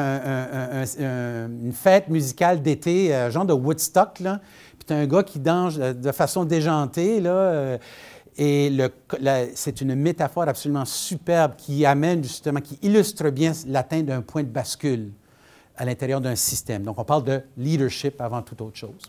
fête musicale d'été, genre de Woodstock, là. Puis tu as un gars qui danse de façon déjantée, là. Et c'est une métaphore absolument superbe qui amène justement, qui illustre bien l'atteinte d'un point de bascule à l'intérieur d'un système. Donc, on parle de leadership avant toute autre chose.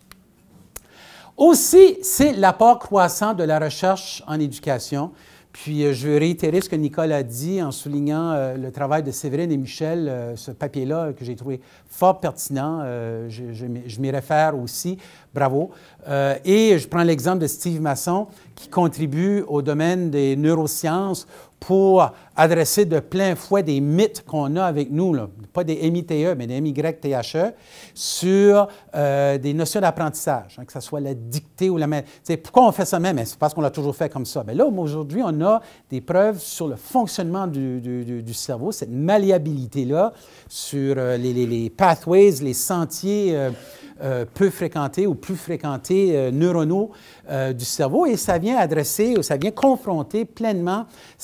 Aussi, c'est l'apport croissant de la recherche en éducation. Puis, je veux réitérer ce que Nicole a dit en soulignant le travail de Séverine et Michel, ce papier-là que j'ai trouvé fort pertinent. Je m'y réfère aussi. Bravo. Et je prends l'exemple de Steve Masson qui contribue au domaine des neurosciences pour adresser de plein fouet des mythes qu'on a avec nous, là. Pas des MITE, mais des MYTHE, sur des notions d'apprentissage, hein, que ce soit la dictée ou la... Pourquoi on fait ça même? C'est parce qu'on l'a toujours fait comme ça. Mais là, aujourd'hui, on a des preuves sur le fonctionnement du cerveau, cette malléabilité-là, sur les pathways, les sentiers peu fréquentés ou plus fréquentés neuronaux du cerveau, et ça vient adresser, ou ça vient confronter pleinement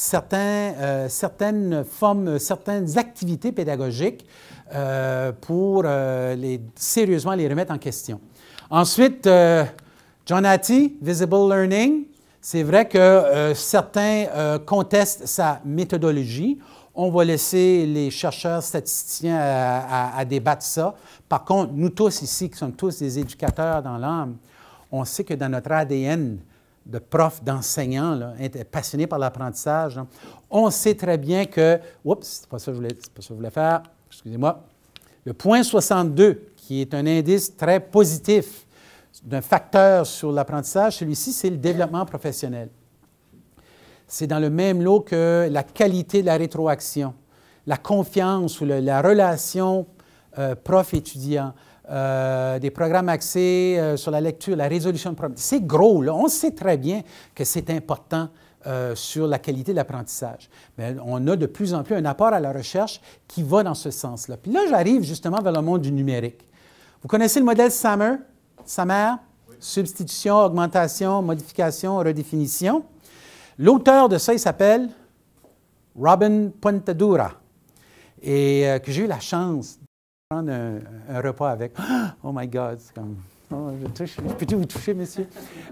certaines formes, certaines activités pédagogiques pour sérieusement les remettre en question. Ensuite, John Hattie, Visible Learning, c'est vrai que certains contestent sa méthodologie. On va laisser les chercheurs statisticiens à débattre ça. Par contre, nous tous ici, qui sommes tous des éducateurs dans l'âme, on sait que dans notre ADN de profs, d'enseignants, passionnés par l'apprentissage, on sait très bien que... Oups, c'est pas ça que je voulais faire. Excusez-moi. Le point 62, qui est un indice très positif d'un facteur sur l'apprentissage, celui-ci, c'est le développement professionnel. C'est dans le même lot que la qualité de la rétroaction, la confiance ou la relation prof-étudiant, des programmes axés sur la lecture, la résolution de problèmes. C'est gros, là. On sait très bien que c'est important sur la qualité de l'apprentissage. Mais on a de plus en plus un apport à la recherche qui va dans ce sens-là. Puis là, j'arrive justement vers le monde du numérique. Vous connaissez le modèle SAMR? SAMR? Oui. Substitution, augmentation, modification, redéfinition. L'auteur de ça, il s'appelle Robin Pontadura, et que j'ai eu la chance de prendre un repas avec. Oh my God, c'est comme... Oh, peux-tu vous toucher, monsieur?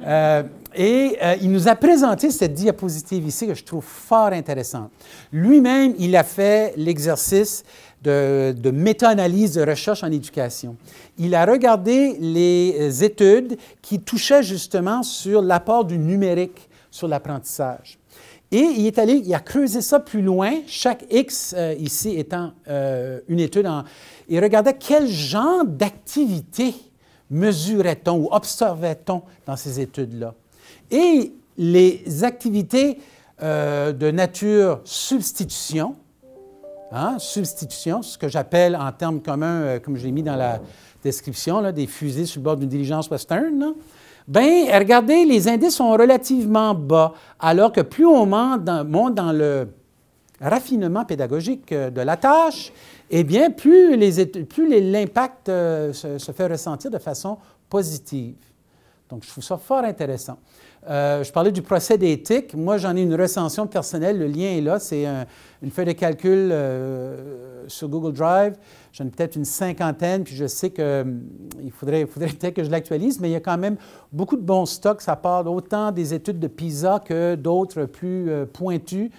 Il nous a présenté cette diapositive ici que je trouve fort intéressante. Lui-même, il a fait l'exercice de méta-analyse de recherche en éducation. Il a regardé les études qui touchaient justement sur l'apport du numérique sur l'apprentissage. Et il a creusé ça plus loin, chaque X ici étant une étude, il regardait quel genre d'activité mesurait-on ou observait-on dans ces études-là. Et les activités de nature substitution, Hein? Substitution, ce que j'appelle en termes communs, comme je l'ai mis dans la description, là, des fusées sur le bord d'une diligence western. Bien, regardez, les indices sont relativement bas, alors que plus on monte dans le raffinement pédagogique de la tâche, eh bien, plus l'impact se fait ressentir de façon positive. Donc, je trouve ça fort intéressant. Je parlais du procès d'éthique. Moi, j'en ai une recension personnelle. Le lien est là. C'est une feuille de calcul sur Google Drive. J'en ai peut-être une cinquantaine, puis je sais qu'il faudrait peut-être que je l'actualise, mais il y a quand même beaucoup de bons stocks. Ça part autant des études de PISA que d'autres plus pointues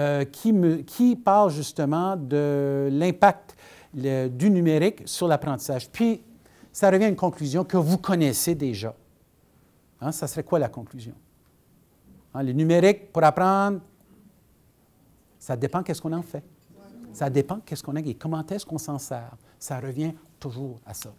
qui parlent justement de l'impact du numérique sur l'apprentissage. Puis, ça revient à une conclusion que vous connaissez déjà. Hein, ça serait quoi la conclusion? Hein, le numérique, pour apprendre, ça dépend qu'est-ce qu'on en fait. Ça dépend qu'est-ce qu'on a et comment est-ce qu'on s'en sert. Ça revient toujours à ça.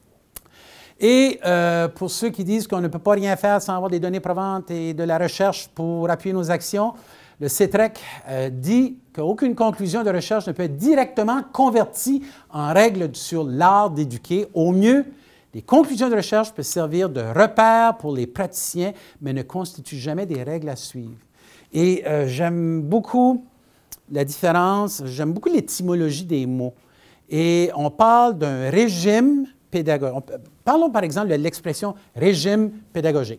Et pour ceux qui disent qu'on ne peut pas rien faire sans avoir des données provantes et de la recherche pour appuyer nos actions, le CETREC dit qu'aucune conclusion de recherche ne peut être directement convertie en règle sur l'art d'éduquer. Au mieux, les conclusions de recherche peuvent servir de repères pour les praticiens, mais ne constituent jamais des règles à suivre. Et j'aime beaucoup la différence, j'aime beaucoup l'étymologie des mots. Et on parle d'un régime pédagogique. Parlons par exemple de l'expression régime pédagogique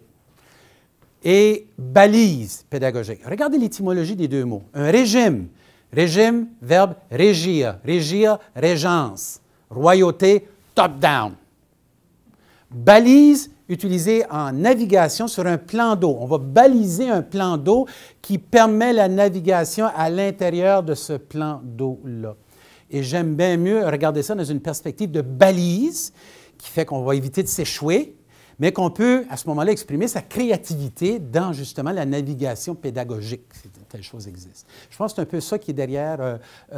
et balise pédagogique. Regardez l'étymologie des deux mots. Un régime, verbe régir, régence, royauté, top-down. Balise, utilisée en navigation sur un plan d'eau. On va baliser un plan d'eau qui permet la navigation à l'intérieur de ce plan d'eau-là. Et j'aime bien mieux regarder ça dans une perspective de balise, qui fait qu'on va éviter de s'échouer, mais qu'on peut, à ce moment-là, exprimer sa créativité dans, justement, la navigation pédagogique, si telle chose existe. Je pense que c'est un peu ça qui est derrière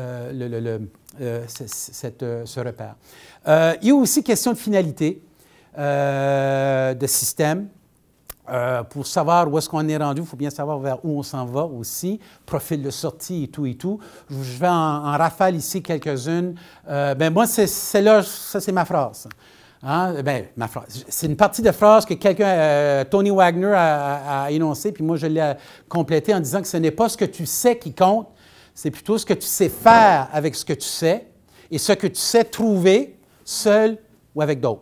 ce repère. Il y a aussi question de finalité. De système. Pour savoir où est-ce qu'on est rendu, il faut bien savoir vers où on s'en va aussi, profil de sortie et tout et tout. Je vais en rafale ici quelques-unes. Moi, celle-là, ça c'est ma phrase. Hein? Ma phrase. C'est une partie de phrase que quelqu'un, Tony Wagner, a énoncée, puis moi je l'ai complétée en disant que ce n'est pas ce que tu sais qui compte, c'est plutôt ce que tu sais faire avec ce que tu sais et ce que tu sais trouver seul ou avec d'autres.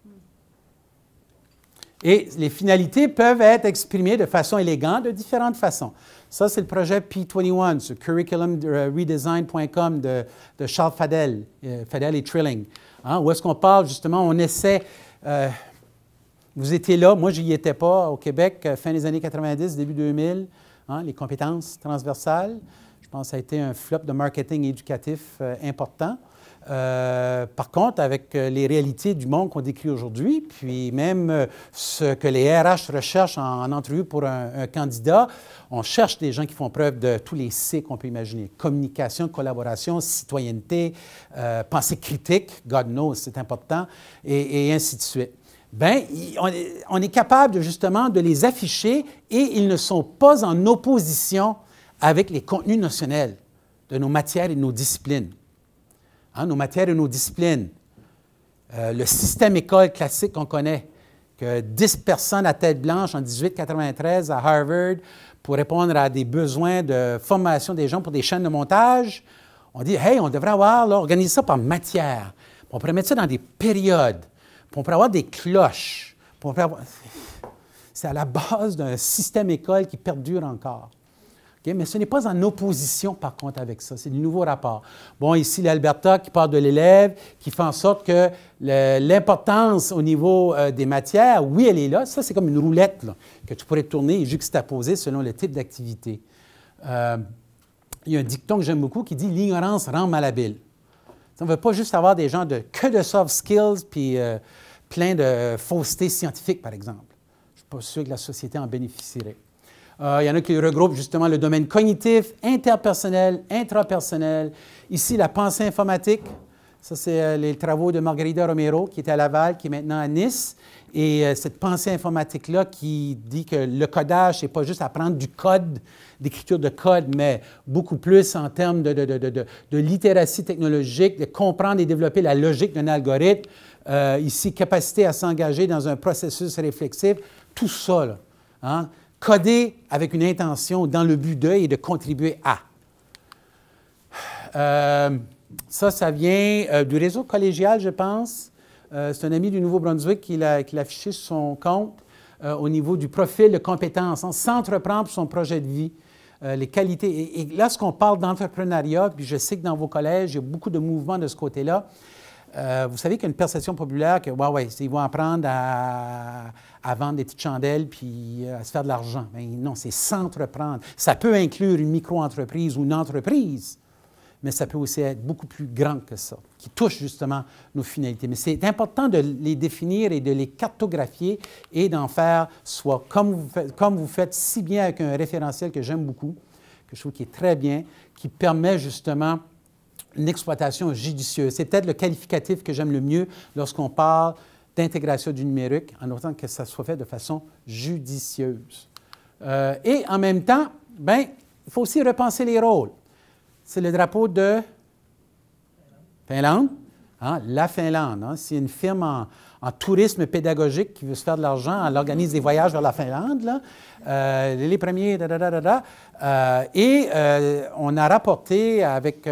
Et les finalités peuvent être exprimées de façon élégante, de différentes façons. Ça, c'est le projet P21 sur curriculumredesign.com de Charles Fadel et Trilling, hein, où est-ce qu'on parle, justement, on essaie, vous étiez là, moi, je n'y étais pas, au Québec, fin des années 90, début 2000, hein, les compétences transversales. Je pense que ça a été un flop de marketing éducatif important. Par contre, avec les réalités du monde qu'on décrit aujourd'hui, puis même ce que les RH recherchent en entrevue pour un candidat, on cherche des gens qui font preuve de tous les C qu'on peut imaginer. Communication, collaboration, citoyenneté, pensée critique, God knows, c'est important, et ainsi de suite. Bien, on est capable justement de les afficher et ils ne sont pas en opposition avec les contenus notionnels de nos matières et de nos disciplines. Hein, nos matières et nos disciplines. Le système école classique qu'on connaît, que 10 personnes à tête blanche en 1893 à Harvard pour répondre à des besoins de formation des gens pour des chaînes de montage. On dit, hey, on devrait avoir, là, organiser ça par matière. On pourrait mettre ça dans des périodes. On pourrait avoir des cloches. C'est à la base d'un système école qui perdure encore. Okay? Mais ce n'est pas en opposition, par contre, avec ça. C'est du nouveau rapport. Bon, ici, l'Alberta qui parle de l'élève, qui fait en sorte que l'importance au niveau des matières, oui, elle est là. Ça, c'est comme une roulette là, que tu pourrais tourner et juxtaposer selon le type d'activité. Il y a un dicton que j'aime beaucoup qui dit « l'ignorance rend malhabile ». On ne veut pas juste avoir des gens que de soft skills puis plein de fausseté scientifique, par exemple. Je ne suis pas sûr que la société en bénéficierait. Il y en a qui regroupent justement le domaine cognitif, interpersonnel, intrapersonnel. Ici, la pensée informatique, Ça, c'est les travaux de Margarida Romero, qui était à Laval, qui est maintenant à Nice. Et cette pensée informatique-là qui dit que le codage, ce n'est pas juste apprendre du code, d'écriture de code, mais beaucoup plus en termes de littératie technologique, de comprendre et développer la logique d'un algorithme. Ici, capacité à s'engager dans un processus réflexif, tout ça, là, hein? Coder avec une intention dans le but de et de contribuer à. Ça vient du réseau collégial, je pense. C'est un ami du Nouveau-Brunswick qui l'a affiché sur son compte au niveau du profil de compétences, hein, s'entreprendre pour son projet de vie, les qualités. Et lorsqu'on parle d'entrepreneuriat, puis je sais que dans vos collèges, il y a beaucoup de mouvements de ce côté-là. Vous savez qu'il y a une perception populaire que, ils vont apprendre à vendre des petites chandelles puis à se faire de l'argent. Mais non, c'est s'entreprendre. Ça peut inclure une micro-entreprise ou une entreprise, mais ça peut aussi être beaucoup plus grand que ça, qui touche justement nos finalités. Mais c'est important de les définir et de les cartographier et d'en faire soit comme vous faites si bien avec un référentiel que j'aime beaucoup, que je trouve qui est très bien, qui permet justement une exploitation judicieuse. C'est peut-être le qualificatif que j'aime le mieux lorsqu'on parle d'intégration du numérique, en autant que ça soit fait de façon judicieuse. Et en même temps, il faut aussi repenser les rôles. C'est le drapeau de Finlande, hein, la Finlande. Hein. C'est une firme en tourisme pédagogique qui veut se faire de l'argent. Elle organise des voyages vers la Finlande, là. Les premiers, on a rapporté avec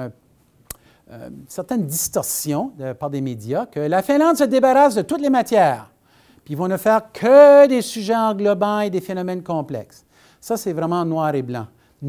certaines distorsions par des médias que la Finlande se débarrasse de toutes les matières, puis ils vont ne faire que des sujets englobants et des phénomènes complexes. Ça, c'est vraiment noir et blanc.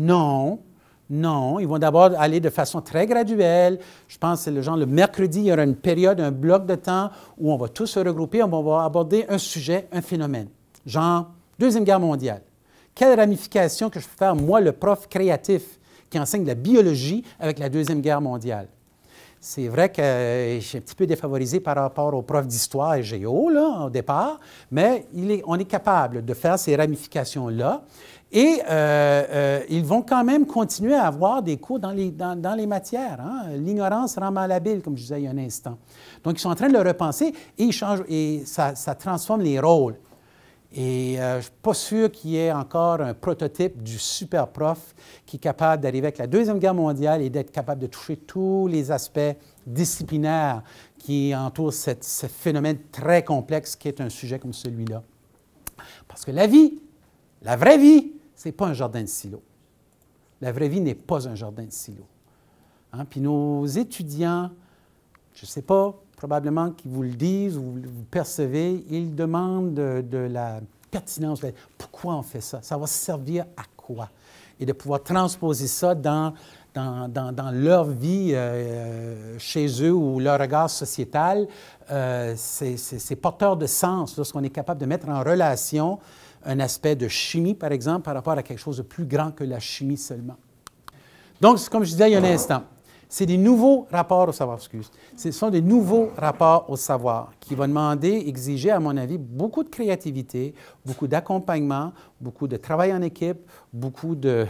Non, ils vont d'abord aller de façon très graduelle. Je pense que c'est le mercredi, il y aura une période, un bloc de temps où on va tous se regrouper, on va aborder un sujet, un phénomène. Genre, Deuxième Guerre mondiale. Quelle ramification que je peux faire, moi, le prof créatif qui enseigne la biologie avec la Deuxième Guerre mondiale? C'est vrai que je suis un petit peu défavorisé par rapport aux profs d'histoire et géo, là, au départ, mais on est capable de faire ces ramifications-là. Et ils vont quand même continuer à avoir des cours dans les matières. Hein? L'ignorance rend malhabile, comme je disais il y a un instant. Donc, ils sont en train de le repenser et ils changent, et ça transforme les rôles. Et je ne suis pas sûr qu'il y ait encore un prototype du super prof qui est capable d'arriver avec la Deuxième Guerre mondiale et d'être capable de toucher tous les aspects disciplinaires qui entourent ce phénomène très complexe qui est un sujet comme celui-là. Parce que la vie, la vraie vie, ce n'est pas un jardin de silo. La vraie vie n'est pas un jardin de silo. Hein? Puis nos étudiants, je ne sais pas, probablement qu'ils vous le disent ou vous percevez, ils demandent de la pertinence. Pourquoi on fait ça? Ça va servir à quoi? Et de pouvoir transposer ça dans leur vie chez eux ou leur regard sociétal, c'est porteur de sens lorsqu'on est capable de mettre en relation un aspect de chimie, par exemple, par rapport à quelque chose de plus grand que la chimie seulement. Donc, comme je disais il y a un instant, c'est des nouveaux rapports au savoir, Ce sont des nouveaux rapports au savoir qui vont demander, exiger, à mon avis, beaucoup de créativité, beaucoup d'accompagnement, beaucoup de travail en équipe, beaucoup de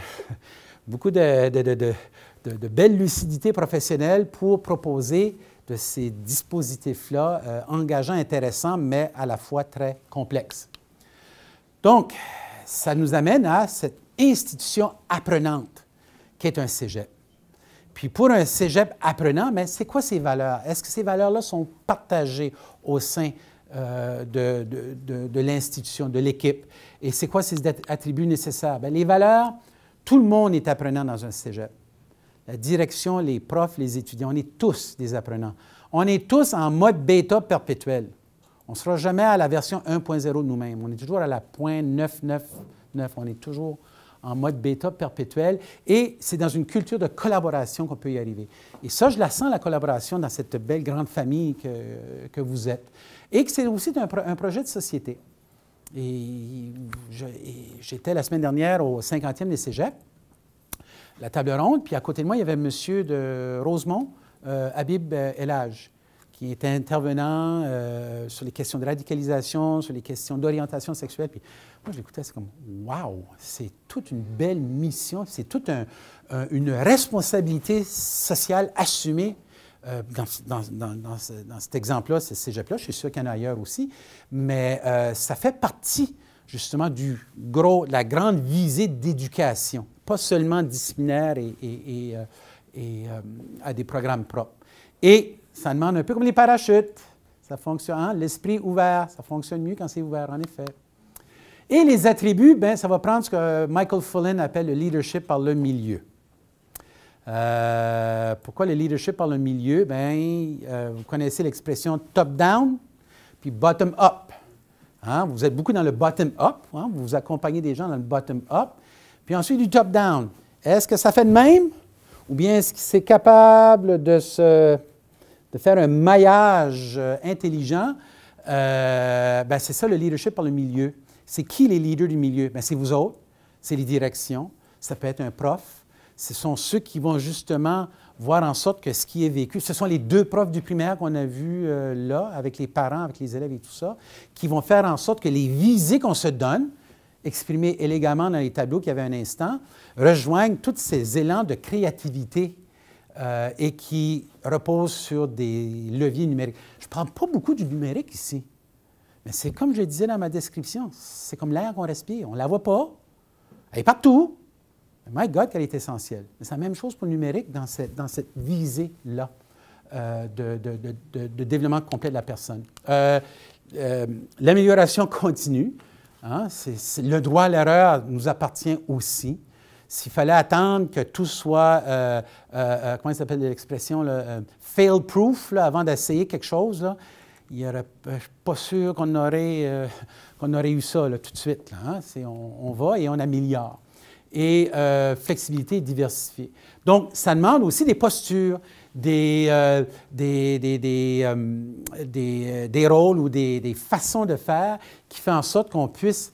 belle lucidité professionnelle pour proposer de ces dispositifs-là engageants, intéressants, mais à la fois très complexes. Donc, ça nous amène à cette institution apprenante qu'est un cégep. Puis pour un cégep apprenant, mais c'est quoi ces valeurs? Est-ce que ces valeurs-là sont partagées au sein de l'institution, de l'équipe? Et c'est quoi ces attributs nécessaires? Bien, les valeurs, tout le monde est apprenant dans un cégep. La direction, les profs, les étudiants, on est tous des apprenants. On est tous en mode bêta perpétuel. On ne sera jamais à la version 1.0 de nous-mêmes. On est toujours à la .999. On est toujours en mode bêta perpétuel. Et c'est dans une culture de collaboration qu'on peut y arriver. Et ça, je la sens, la collaboration, dans cette belle grande famille que vous êtes. Et que c'est aussi un projet de société. Et j'étais la semaine dernière au 50e des cégeps, la table ronde, puis à côté de moi, il y avait M. de Rosemont, Habib Elhaj, qui était intervenant sur les questions de radicalisation, sur les questions d'orientation sexuelle. Puis moi, je l'écoutais, c'est comme « wow, c'est toute une belle mission, c'est toute une responsabilité sociale assumée Dans cet exemple-là, c'est ce cégep-là. Je suis sûr qu'il y en a ailleurs aussi. Mais ça fait partie, justement, de la grande visée d'éducation. Pas seulement disciplinaire et à des programmes propres. Et ça demande un peu comme les parachutes. Ça fonctionne, hein? L'esprit ouvert, ça fonctionne mieux quand c'est ouvert, en effet. Et les attributs, bien, ça va prendre ce que Michael Fullan appelle le leadership par le milieu. Pourquoi le leadership par le milieu? Bien, vous connaissez l'expression top-down puis bottom-up. Hein? Vous êtes beaucoup dans le bottom-up, hein? Vous accompagnez des gens dans le bottom-up, puis ensuite du top-down. Est-ce que ça fait de même? Ou bien est-ce que c'est capable de faire un maillage intelligent? Bien, c'est ça le leadership par le milieu. C'est qui les leaders du milieu? Bien, c'est vous autres, c'est les directions, ça peut être un prof. Ce sont ceux qui vont justement voir en sorte que ce qui est vécu, ce sont les 2 profs du primaire qu'on a vus là, avec les parents, avec les élèves et tout ça, qui vont faire en sorte que les visées qu'on se donne, exprimées élégamment dans les tableaux qu'il y avait un instant, rejoignent tous ces élans de créativité et qui reposent sur des leviers numériques. Je ne parle pas beaucoup du numérique ici, mais c'est comme je le disais dans ma description, c'est comme l'air qu'on respire. On ne la voit pas, elle est partout. My God, qu'elle est essentielle. C'est la même chose pour le numérique dans cette visée-là de développement complet de la personne. L'amélioration continue. Hein, le droit à l'erreur nous appartient aussi. S'il fallait attendre que tout soit, comment ça s'appelle l'expression, fail-proof, avant d'essayer quelque chose, là, je ne suis pas sûr qu'on aurait eu ça là, tout de suite. Là, hein. On va et on améliore. Et flexibilité diversifiée. Donc, ça demande aussi des postures, des rôles ou des façons de faire qui font en sorte qu'on puisse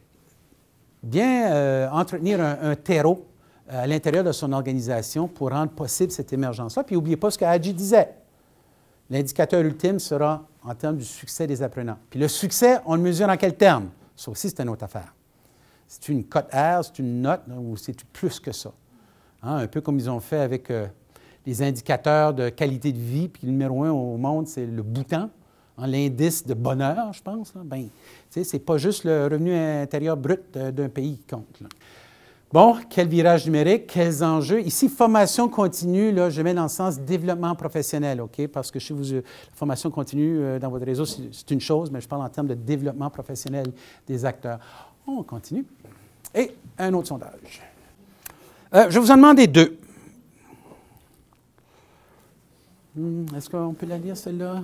bien entretenir un terreau à l'intérieur de son organisation pour rendre possible cette émergence-là. Puis, n'oubliez pas ce que Hadji disait. L'indicateur ultime sera en termes du succès des apprenants. Puis le succès, on le mesure en quel terme? Ça aussi, c'est une autre affaire. C'est une cote R, c'est une note, ou c'est plus que ça? Hein, un peu comme ils ont fait avec les indicateurs de qualité de vie, puis le numéro 1 au monde, c'est le Bhoutan, hein, l'indice de bonheur, je pense. Bien, tu sais, c'est pas juste le revenu intérieur brut d'un pays qui compte. Là. Bon, quel virage numérique, quels enjeux. Ici, formation continue, là, je mets dans le sens développement professionnel, OK? Parce que chez vous, la formation continue dans votre réseau, c'est une chose, mais je parle en termes de développement professionnel des acteurs. On continue. Et un autre sondage. Je vais vous en demander 2. Est-ce qu'on peut la lire, celle-là?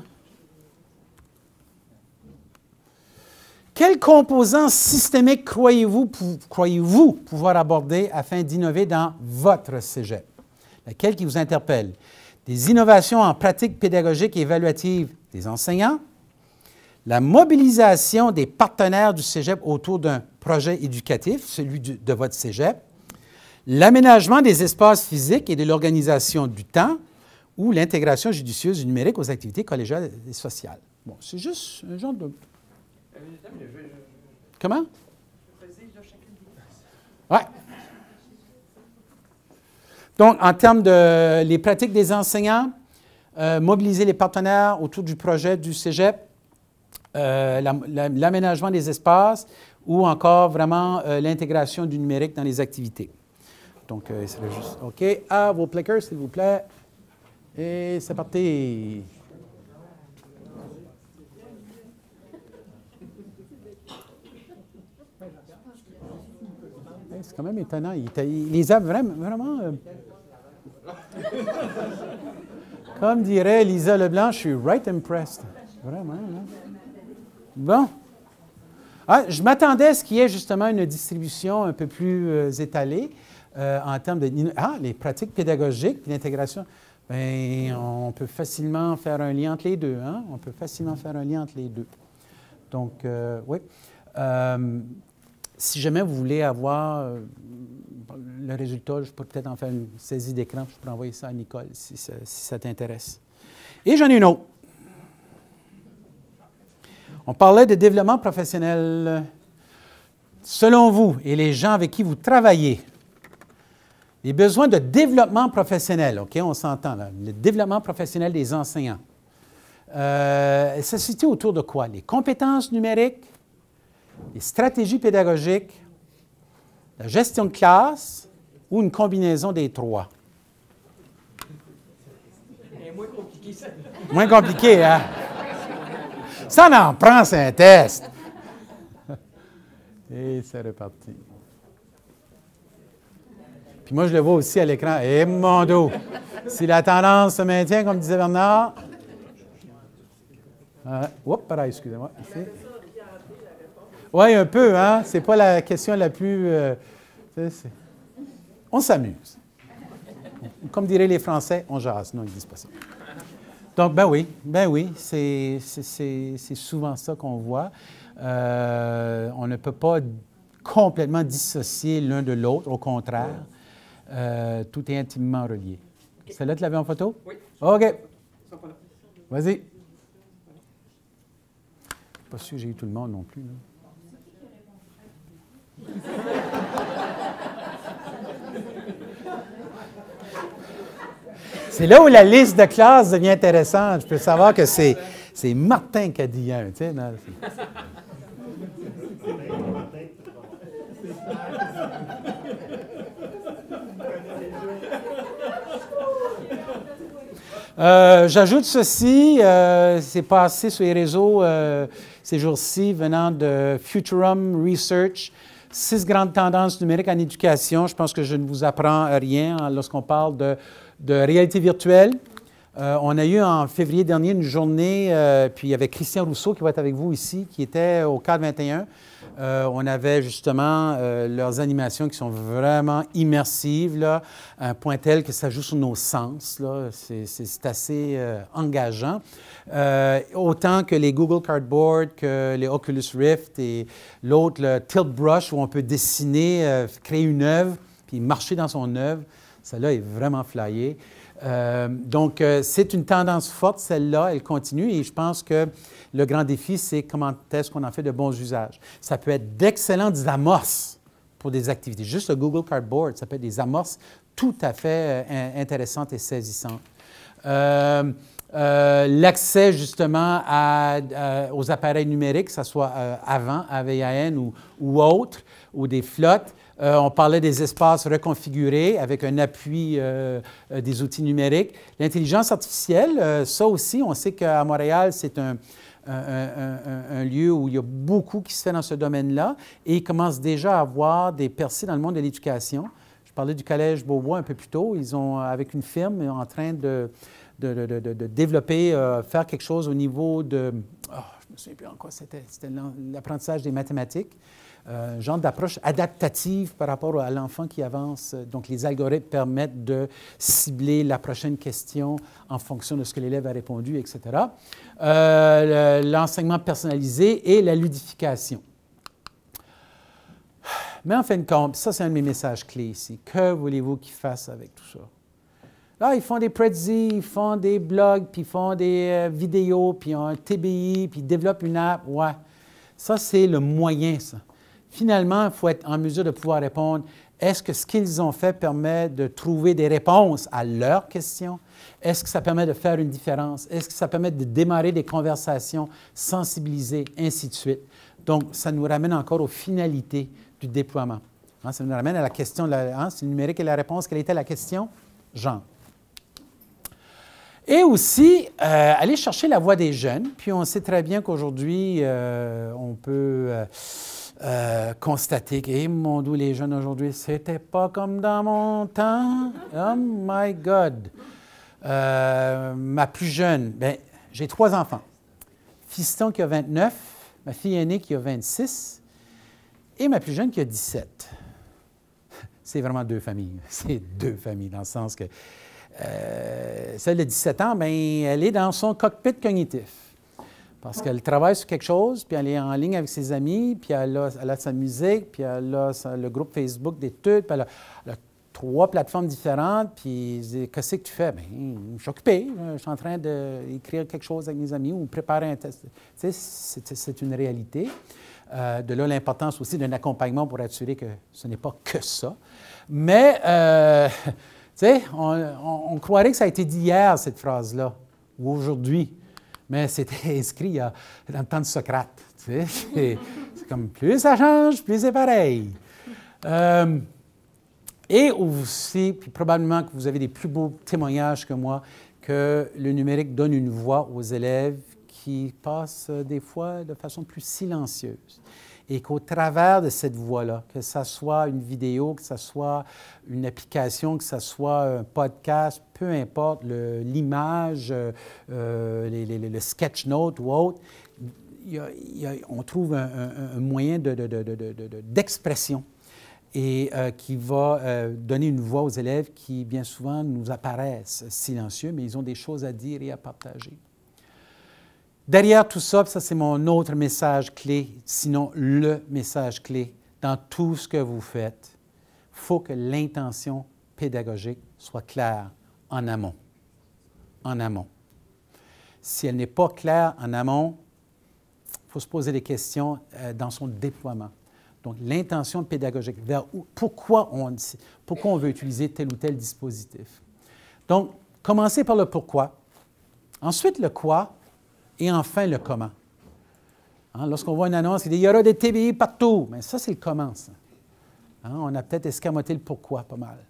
Quels composants systémiques croyez-vous pouvoir aborder afin d'innover dans votre cégep? Laquelle qui vous interpelle? Des innovations en pratiques pédagogiques et évaluatives des enseignants, la mobilisation des partenaires du cégep autour d'un projet éducatif, celui de votre cégep, l'aménagement des espaces physiques et de l'organisation du temps, ou l'intégration judicieuse du numérique aux activités collégiales et sociales. Bon, c'est juste un genre de... Comment? Oui. Donc, en termes de les pratiques des enseignants, mobiliser les partenaires autour du projet du cégep, l'aménagement des espaces ou encore vraiment l'intégration du numérique dans les activités. Donc, c'est juste OK. À vos clickers, s'il vous plaît. Et c'est parti. C'est quand même étonnant. Il les a vraiment comme dirait Lisa Leblanc, je suis right impressed. Vraiment. Hein? Bon. Ah, je m'attendais à ce qu'il y ait justement une distribution un peu plus étalée en termes de... les pratiques pédagogiques, l'intégration. Bien, on peut facilement faire un lien entre les deux. Hein? On peut facilement faire un lien entre les deux. Donc, oui. Si jamais vous voulez avoir le résultat, je peux peut-être en faire une saisie d'écran. Je peux envoyer ça à Nicole si ça t'intéresse. Et j'en ai une autre. On parlait de développement professionnel. Selon vous et les gens avec qui vous travaillez, Les besoins de développement professionnel, OK, on s'entend là, le développement professionnel des enseignants. Ça se situe autour de quoi? Les compétences numériques, les stratégies pédagogiques, la gestion de classe ou une combinaison des trois? C'est moins compliqué, ça. Moins compliqué, hein? Ça en prend, c'est un test. Et c'est reparti. Puis moi, je le vois aussi à l'écran. Eh, mon dos! Si la tendance se maintient, comme disait Bernard... oups, pareil, excusez-moi. Oui, un peu, hein? C'est pas la question la plus... on s'amuse. Comme diraient les Français, on jase. Non, ils ne disent pas ça. Donc, ben oui, c'est souvent ça qu'on voit. On ne peut pas complètement dissocier l'un de l'autre, au contraire. Tout est intimement relié. Okay. Celle-là, tu l'avais en photo? Oui. OK. Vas-y. Pas sûr que j'ai eu tout le monde non plus. Là. C'est là où la liste de classe devient intéressante. Je peux savoir que c'est Martin qui a dit un. Tu sais, non, j'ajoute ceci, c'est passé sur les réseaux ces jours-ci venant de Futurum Research, 6 grandes tendances numériques en éducation. Je pense que je ne vous apprends rien lorsqu'on parle de réalité virtuelle. On a eu en février dernier une journée, puis il y avait Christian Rousseau qui va être avec vous ici, qui était au cadre 21. On avait justement leurs animations qui sont vraiment immersives, là, à un point tel que ça joue sur nos sens. C'est assez engageant. Autant que les Google Cardboard, que les Oculus Rift et l'autre, le Tilt Brush, où on peut dessiner, créer une œuvre, puis marcher dans son œuvre. Celle-là est vraiment flyée. Donc, c'est une tendance forte, celle-là, elle continue, et je pense que le grand défi, c'est comment est-ce qu'on en fait de bons usages. Ça peut être d'excellentes amorces pour des activités. Juste le Google Cardboard, ça peut être des amorces tout à fait intéressantes et saisissantes. L'accès, justement, aux appareils numériques, que ce soit avant, AVAN ou autre, ou des flottes. On parlait des espaces reconfigurés avec un appui des outils numériques. L'intelligence artificielle, ça aussi, on sait qu'à Montréal, c'est un lieu où il y a beaucoup qui se fait dans ce domaine-là et il commence déjà à avoir des percées dans le monde de l'éducation. Je parlais du Collège Beaubois un peu plus tôt. Ils ont, avec une firme, en train de développer, faire quelque chose au niveau de... je ne me souviens plus en quoi c'était l'apprentissage des mathématiques. Genre d'approche adaptative par rapport à l'enfant qui avance. Donc, les algorithmes permettent de cibler la prochaine question en fonction de ce que l'élève a répondu, etc. L'enseignement personnalisé et la ludification. Mais en fin de compte, ça, c'est un de mes messages clés ici. Que voulez-vous qu'ils fassent avec tout ça? Là, ils font des Prezi, ils font des blogs, puis ils font des vidéos, puis ils ont un TBI, puis ils développent une app. Ouais, ça, c'est le moyen, ça. Finalement, il faut être en mesure de pouvoir répondre, est-ce que ce qu'ils ont fait permet de trouver des réponses à leurs questions? Est-ce que ça permet de faire une différence? Est-ce que ça permet de démarrer des conversations, sensibiliser, ainsi de suite? Donc, ça nous ramène encore aux finalités du déploiement. Hein, ça nous ramène à la question, si le numérique est la réponse, quelle était la question? Jean. Et aussi, aller chercher la voix des jeunes. Puis on sait très bien qu'aujourd'hui, on peut constater que, hey, mon Dieu, les jeunes aujourd'hui, c'était pas comme dans mon temps. Oh my God! Ma plus jeune, bien, j'ai 3 enfants. Fiston qui a 29, ma fille aînée qui a 26 et ma plus jeune qui a 17. C'est vraiment 2 familles. C'est 2 familles dans le sens que celle de 17 ans, bien, elle est dans son cockpit cognitif. Parce qu'elle travaille sur quelque chose, puis elle est en ligne avec ses amis, puis elle a sa musique, puis elle a le groupe Facebook d'études, puis elle a 3 plateformes différentes, puis qu'est-ce que tu fais? Bien, je suis occupé, je suis en train d'écrire quelque chose avec mes amis ou préparer un test. Tu sais, c'est une réalité. De là, l'importance aussi d'un accompagnement pour assurer que ce n'est pas que ça. Mais, tu sais, on croirait que ça a été d'hier, cette phrase-là, ou aujourd'hui. Mais c'était inscrit dans le temps de Socrate. Tu sais, c'est comme plus ça change, plus c'est pareil. Et aussi, puis probablement que vous avez des plus beaux témoignages que moi, que le numérique donne une voix aux élèves qui passent des fois de façon plus silencieuse. Et qu'au travers de cette voix-là, que ce soit une vidéo, que ce soit une application, que ce soit un podcast, peu importe, l'image, le sketch note ou autre, on trouve un moyen d'expression et qui va donner une voix aux élèves qui, bien souvent, nous apparaissent silencieux, mais ils ont des choses à dire et à partager. Derrière tout ça, ça c'est mon autre message clé, sinon le message clé dans tout ce que vous faites, il faut que l'intention pédagogique soit claire en amont. En amont. Si elle n'est pas claire en amont, il faut se poser des questions dans son déploiement. Donc, l'intention pédagogique, pourquoi on veut utiliser tel ou tel dispositif. Donc, commencez par le pourquoi, ensuite le quoi, et enfin le comment. Hein, lorsqu'on voit une annonce qui dit « il y aura des TBI partout », mais ça, c'est le comment, ça. Hein, on a peut-être escamoté le pourquoi pas mal.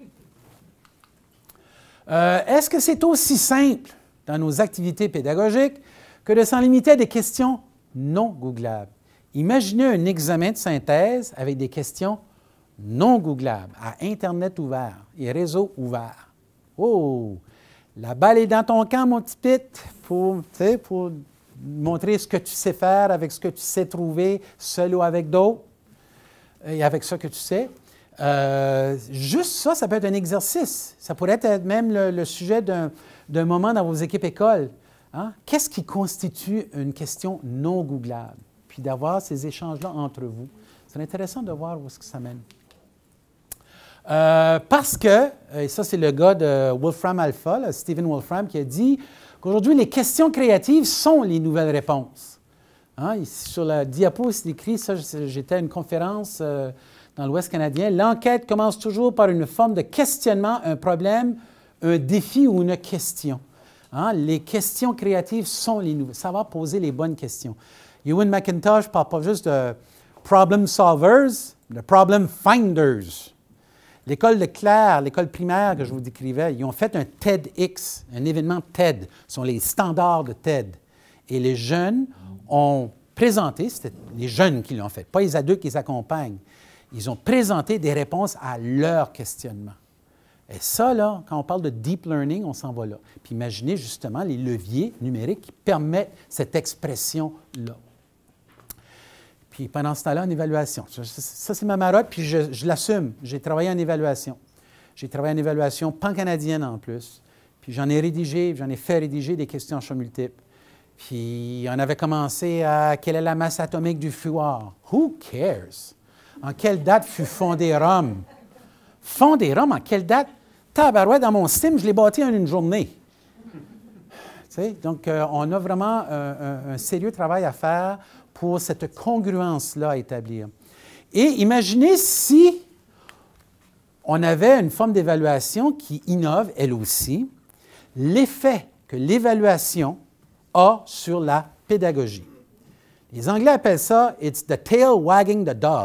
Est-ce que c'est aussi simple dans nos activités pédagogiques que de s'en limiter à des questions non googlables? Imaginez un examen de synthèse avec des questions non googlables, à Internet ouvert et réseau ouvert. Oh! La balle est dans ton camp, mon petit pit, pour montrer ce que tu sais faire avec ce que tu sais trouver, seul ou avec d'autres, et avec ce que tu sais. Juste ça, ça peut être un exercice. Ça pourrait être même le sujet d'un moment dans vos équipes écoles. Hein? Qu'est-ce qui constitue une question non googlable? Puis d'avoir ces échanges-là entre vous. C'est intéressant de voir où est-ce que ça mène. Parce que, et ça c'est le gars de Wolfram Alpha, là, Stephen Wolfram, qui a dit qu'aujourd'hui, les questions créatives sont les nouvelles réponses. Hein? Ici, sur la diapo, c'est écrit, ça j'étais à une conférence dans l'Ouest canadien, l'enquête commence toujours par une forme de questionnement, un problème, un défi ou une question. Hein? Les questions créatives sont les nouvelles. Ça va poser les bonnes questions. Ewan McIntosh ne parle pas juste de problem solvers, de problem finders. L'école de Claire, l'école primaire que je vous décrivais, ils ont fait un TEDx, un événement TED. Ce sont les standards de TED. Et les jeunes ont présenté, c'était les jeunes qui l'ont fait, pas les adultes qui les accompagnent. Ils ont présenté des réponses à leurs questionnements. Et ça, là, quand on parle de deep learning, on s'en va là. Puis imaginez justement les leviers numériques qui permettent cette expression-là. Puis pendant ce temps-là, en évaluation. Ça, c'est ma marotte, puis je l'assume. J'ai travaillé en évaluation. J'ai travaillé en évaluation pan-canadienne en plus. Puis j'en ai rédigé, j'en ai fait rédiger des questions en choix multiples. Puis on avait commencé à quelle est la masse atomique du fluor? Who cares? En quelle date fut fondé Rome? Fondé Rome, en quelle date? Tabarouette, dans mon Steam, je l'ai bâti en une journée. Tu sais, donc, on a vraiment un sérieux travail à faire pour cette congruence-là à établir. Et imaginez si on avait une forme d'évaluation qui innove, elle aussi, l'effet que l'évaluation a sur la pédagogie. Les Anglais appellent ça « it's the tail wagging the dog ».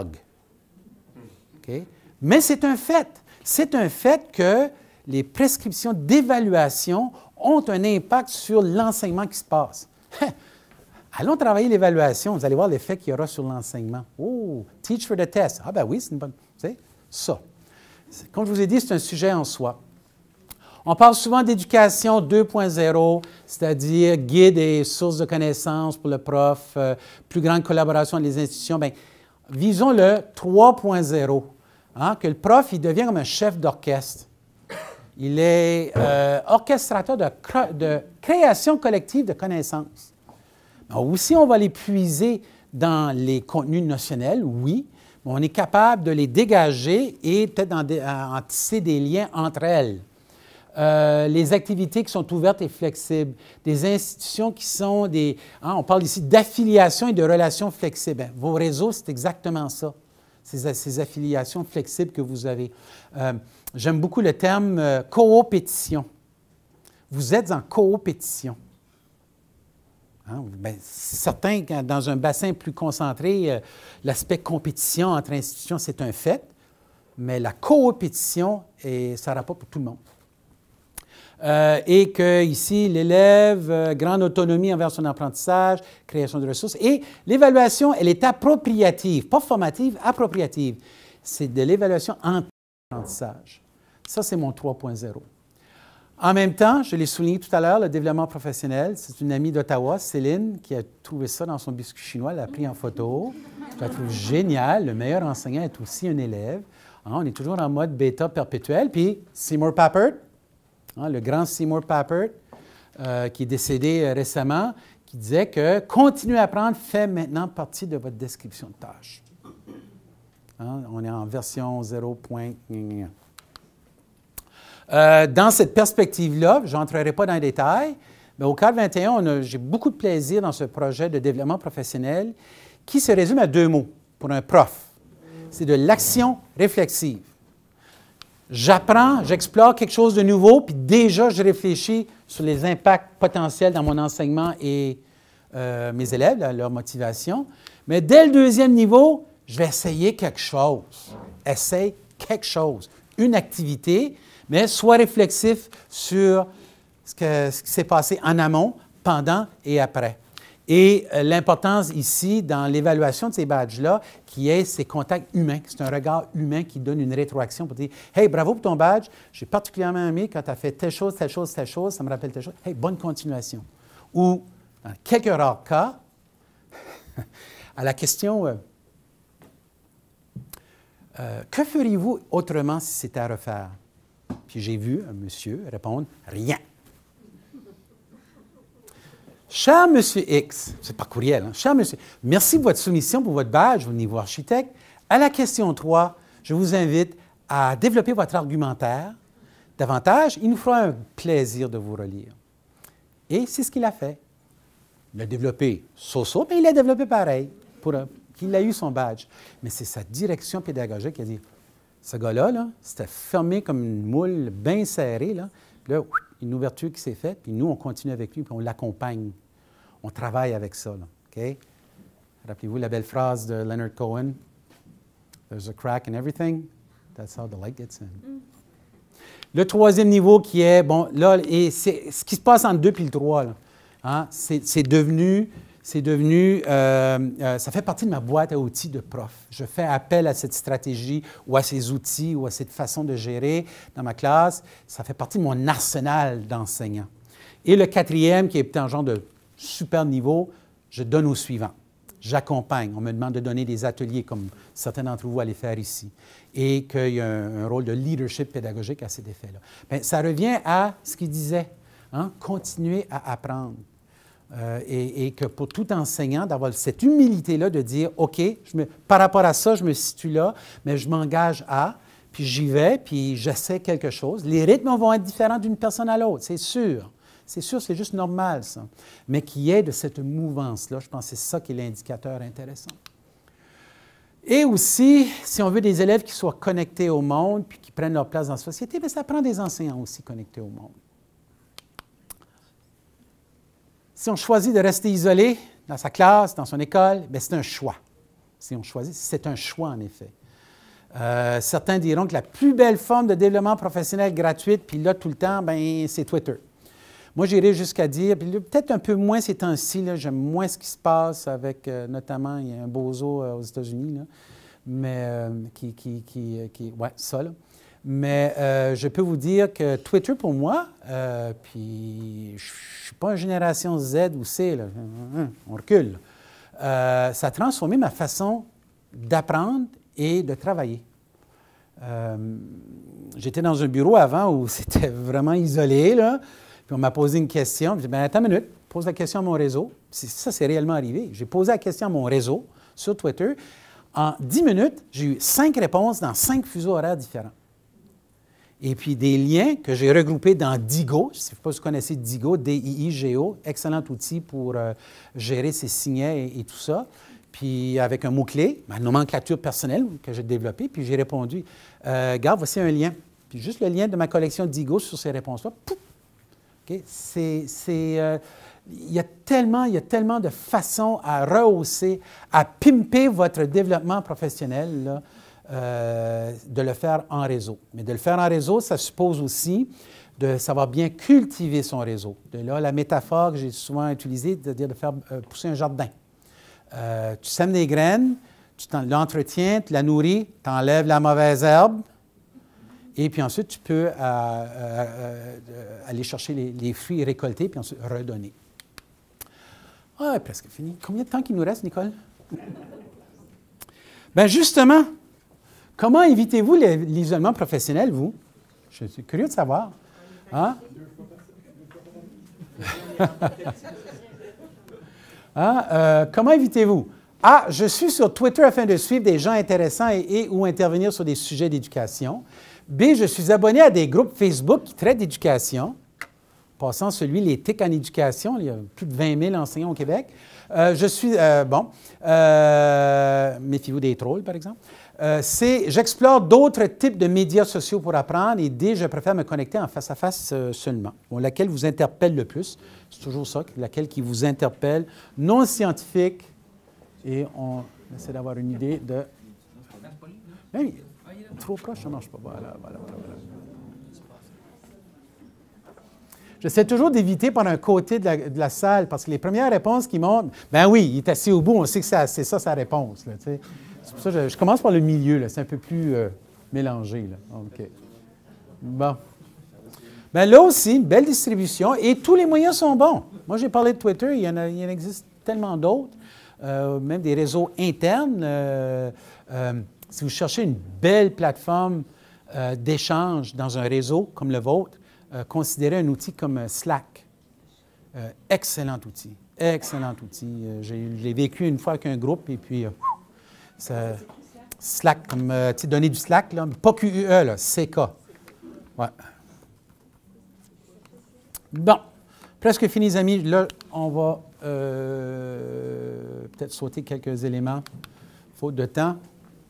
Okay? Mais c'est un fait. C'est un fait que les prescriptions d'évaluation ont un impact sur l'enseignement qui se passe. Allons travailler l'évaluation, vous allez voir l'effet qu'il y aura sur l'enseignement. Oh, teach for the test. Ah ben oui, c'est une bonne... Tu sais, ça. Comme je vous ai dit, c'est un sujet en soi. On parle souvent d'éducation 2.0, c'est-à-dire guide et sources de connaissances pour le prof, plus grande collaboration avec les institutions. Bien, visons le 3.0, hein, que le prof, il devient comme un chef d'orchestre. Il est orchestrateur de création collective de connaissances. Alors, aussi, on va les puiser dans les contenus notionnels, oui, mais on est capable de les dégager et peut-être en tisser des liens entre elles. Les activités qui sont ouvertes et flexibles, des institutions qui sont des... Hein, on parle ici d'affiliation et de relations flexibles. Bien, vos réseaux, c'est exactement ça. ces affiliations flexibles que vous avez. J'aime beaucoup le terme coopétition. Vous êtes en coopétition. Hein? Bien, certains, dans un bassin plus concentré, l'aspect compétition entre institutions, c'est un fait, mais la coopétition, ça rapporte pour tout le monde. Et que ici, l'élève, grande autonomie envers son apprentissage, création de ressources. Et l'évaluation, elle est appropriative, pas formative, appropriative. C'est de l'évaluation en apprentissage. Ça, c'est mon 3.0. En même temps, je l'ai souligné tout à l'heure, le développement professionnel, c'est une amie d'Ottawa, Céline, qui a trouvé ça dans son biscuit chinois, elle l'a pris en photo. Je la trouve géniale. Le meilleur enseignant est aussi un élève. Hein, on est toujours en mode bêta perpétuel. Puis Seymour Papert, hein, le grand Seymour Papert, qui est décédé récemment, qui disait que continuer à apprendre fait maintenant partie de votre description de tâche. Hein, on est en version 0. Dans cette perspective-là, je n'entrerai pas dans les détails, mais au cadre 21, j'ai beaucoup de plaisir dans ce projet de développement professionnel qui se résume à 2 mots pour un prof. C'est de l'action réflexive. J'apprends, j'explore quelque chose de nouveau, puis déjà, je réfléchis sur les impacts potentiels dans mon enseignement et mes élèves, leur motivation. Mais dès le 2e niveau, je vais essayer quelque chose. Essaye quelque chose. Une activité, mais sois réflexif sur ce qui s'est passé en amont, pendant et après. Et l'importance ici, dans l'évaluation de ces badges-là, qui est ces contacts humains. C'est un regard humain qui donne une rétroaction pour dire « Hey, bravo pour ton badge, j'ai particulièrement aimé quand tu as fait telle chose, telle chose, telle chose, ça me rappelle telle chose. Hey, bonne continuation. » Ou, dans quelques rares cas, à la question que feriez-vous autrement si c'était à refaire? Puis j'ai vu un monsieur répondre « Rien ». Cher Monsieur X, c'est par courriel, hein? Cher Monsieur, merci pour votre soumission pour votre badge au niveau architecte. À la question 3, je vous invite à développer votre argumentaire davantage. Il nous fera un plaisir de vous relire. Et c'est ce qu'il a fait. Il l'a développé so-so, mais il l'a développé pareil, qu'il a eu son badge. Mais c'est sa direction pédagogique qui a dit, ce gars-là, là, c'était fermé comme une moule bien serrée, là. Puis là, une ouverture qui s'est faite, puis nous, on continue avec lui, puis on l'accompagne. On travaille avec ça, là, OK? Rappelez-vous la belle phrase de Leonard Cohen, « There's a crack in everything, that's how the light gets in. » Le 3e niveau qui est, bon, là, et c'est ce qui se passe entre le 2 puis le 3, là, hein, c'est devenu, ça fait partie de ma boîte à outils de prof. Je fais appel à cette stratégie ou à ces outils ou à cette façon de gérer dans ma classe. Ça fait partie de mon arsenal d'enseignants. Et le 4e, qui est un genre de super niveau, je donne au suivant. J'accompagne. On me demande de donner des ateliers, comme certains d'entre vous allez faire ici, et qu'il y a un rôle de leadership pédagogique à cet effet-là. Bien, ça revient à ce qu'il disait, hein, continuer à apprendre. Et que pour tout enseignant, d'avoir cette humilité-là de dire, OK, par rapport à ça, je me situe là, mais je m'engage à, puis j'y vais, puis j'essaie quelque chose. Les rythmes vont être différents d'une personne à l'autre, c'est sûr. C'est sûr, c'est juste normal, ça. Mais qu'il y ait de cette mouvance-là, je pense que c'est ça qui est l'indicateur intéressant. Et aussi, si on veut des élèves qui soient connectés au monde, puis qui prennent leur place dans la société, bien, ça prend des enseignants aussi connectés au monde. Si on choisit de rester isolé dans sa classe, dans son école, bien, c'est un choix. Si on choisit, c'est un choix, en effet. Certains diront que la plus belle forme de développement professionnel gratuite, puis là, tout le temps, bien, c'est Twitter. Moi, j'irais jusqu'à dire, puis peut-être un peu moins ces temps-ci, j'aime moins ce qui se passe avec, notamment, il y a un bozo aux États-Unis, là, mais ouais, ça, là. Mais je peux vous dire que Twitter, pour moi, puis je ne suis pas une génération Z ou C, là, on recule, ça a transformé ma façon d'apprendre et de travailler. J'étais dans un bureau avant où c'était vraiment isolé, là, puis on m'a posé une question, je dis, bien, attends une minute, pose la question à mon réseau. Ça, c'est réellement arrivé. J'ai posé la question à mon réseau sur Twitter. En 10 minutes, j'ai eu 5 réponses dans 5 fuseaux horaires différents. Et puis des liens que j'ai regroupés dans Diigo. Je ne sais pas si vous connaissez Diigo, D-I-I-G-O, excellent outil pour gérer ses signets et tout ça. puis avec un mot-clé, ma nomenclature personnelle que j'ai développée, puis j'ai répondu, regarde, voici un lien. Puis juste le lien de ma collection d'Igo sur ces réponses-là, pouf! Okay? Il y a tellement de façons à rehausser, à pimper votre développement professionnel, là, de le faire en réseau. Mais de le faire en réseau, ça suppose aussi de savoir bien cultiver son réseau. De là, la métaphore que j'ai souvent utilisée, c'est-à-dire de faire pousser un jardin. Tu sèmes des graines, tu l'entretiens, tu la nourris, tu enlèves la mauvaise herbe, et puis ensuite, tu peux aller chercher les fruits récoltés, puis ensuite redonner. Ah, presque fini. Combien de temps il nous reste, Nicole? Bien, justement, comment évitez-vous l'isolement professionnel, vous? Je suis curieux de savoir. Hein? Comment évitez-vous? A, je suis sur Twitter afin de suivre des gens intéressants et ou intervenir sur des sujets d'éducation. B, je suis abonné à des groupes Facebook qui traitent d'éducation. Passant celui Les TIC en éducation, il y a plus de 20 000 enseignants au Québec. Méfiez-vous des trolls, par exemple. C, j'explore d'autres types de médias sociaux pour apprendre. Et D, je préfère me connecter en face-à-face seulement. Bon, laquelle vous interpelle le plus? C'est toujours ça, laquelle qui vous interpelle, non scientifique. Et on essaie d'avoir une idée de... Hey, trop proche, ça ne marche pas. Voilà. J'essaie toujours d'éviter par un côté de la salle, parce que les premières réponses qui montent, ben oui, il est assis au bout, on sait que c'est ça sa réponse. Là, c'est pour ça que je commence par le milieu, c'est un peu plus mélangé. Là. OK. Bon. Bien là aussi, une belle distribution, et tous les moyens sont bons. Moi, j'ai parlé de Twitter, il y en existe tellement d'autres, même des réseaux internes. Si vous cherchez une belle plateforme d'échange dans un réseau comme le vôtre, considérez un outil comme Slack. Excellent outil. Excellent outil. Je l'ai vécu une fois avec un groupe et puis Slack, comme donner du Slack, là, pas QUE, là, CK. Ouais. Bon, presque fini, les amis. Là, on va peut-être sauter quelques éléments, faute de temps.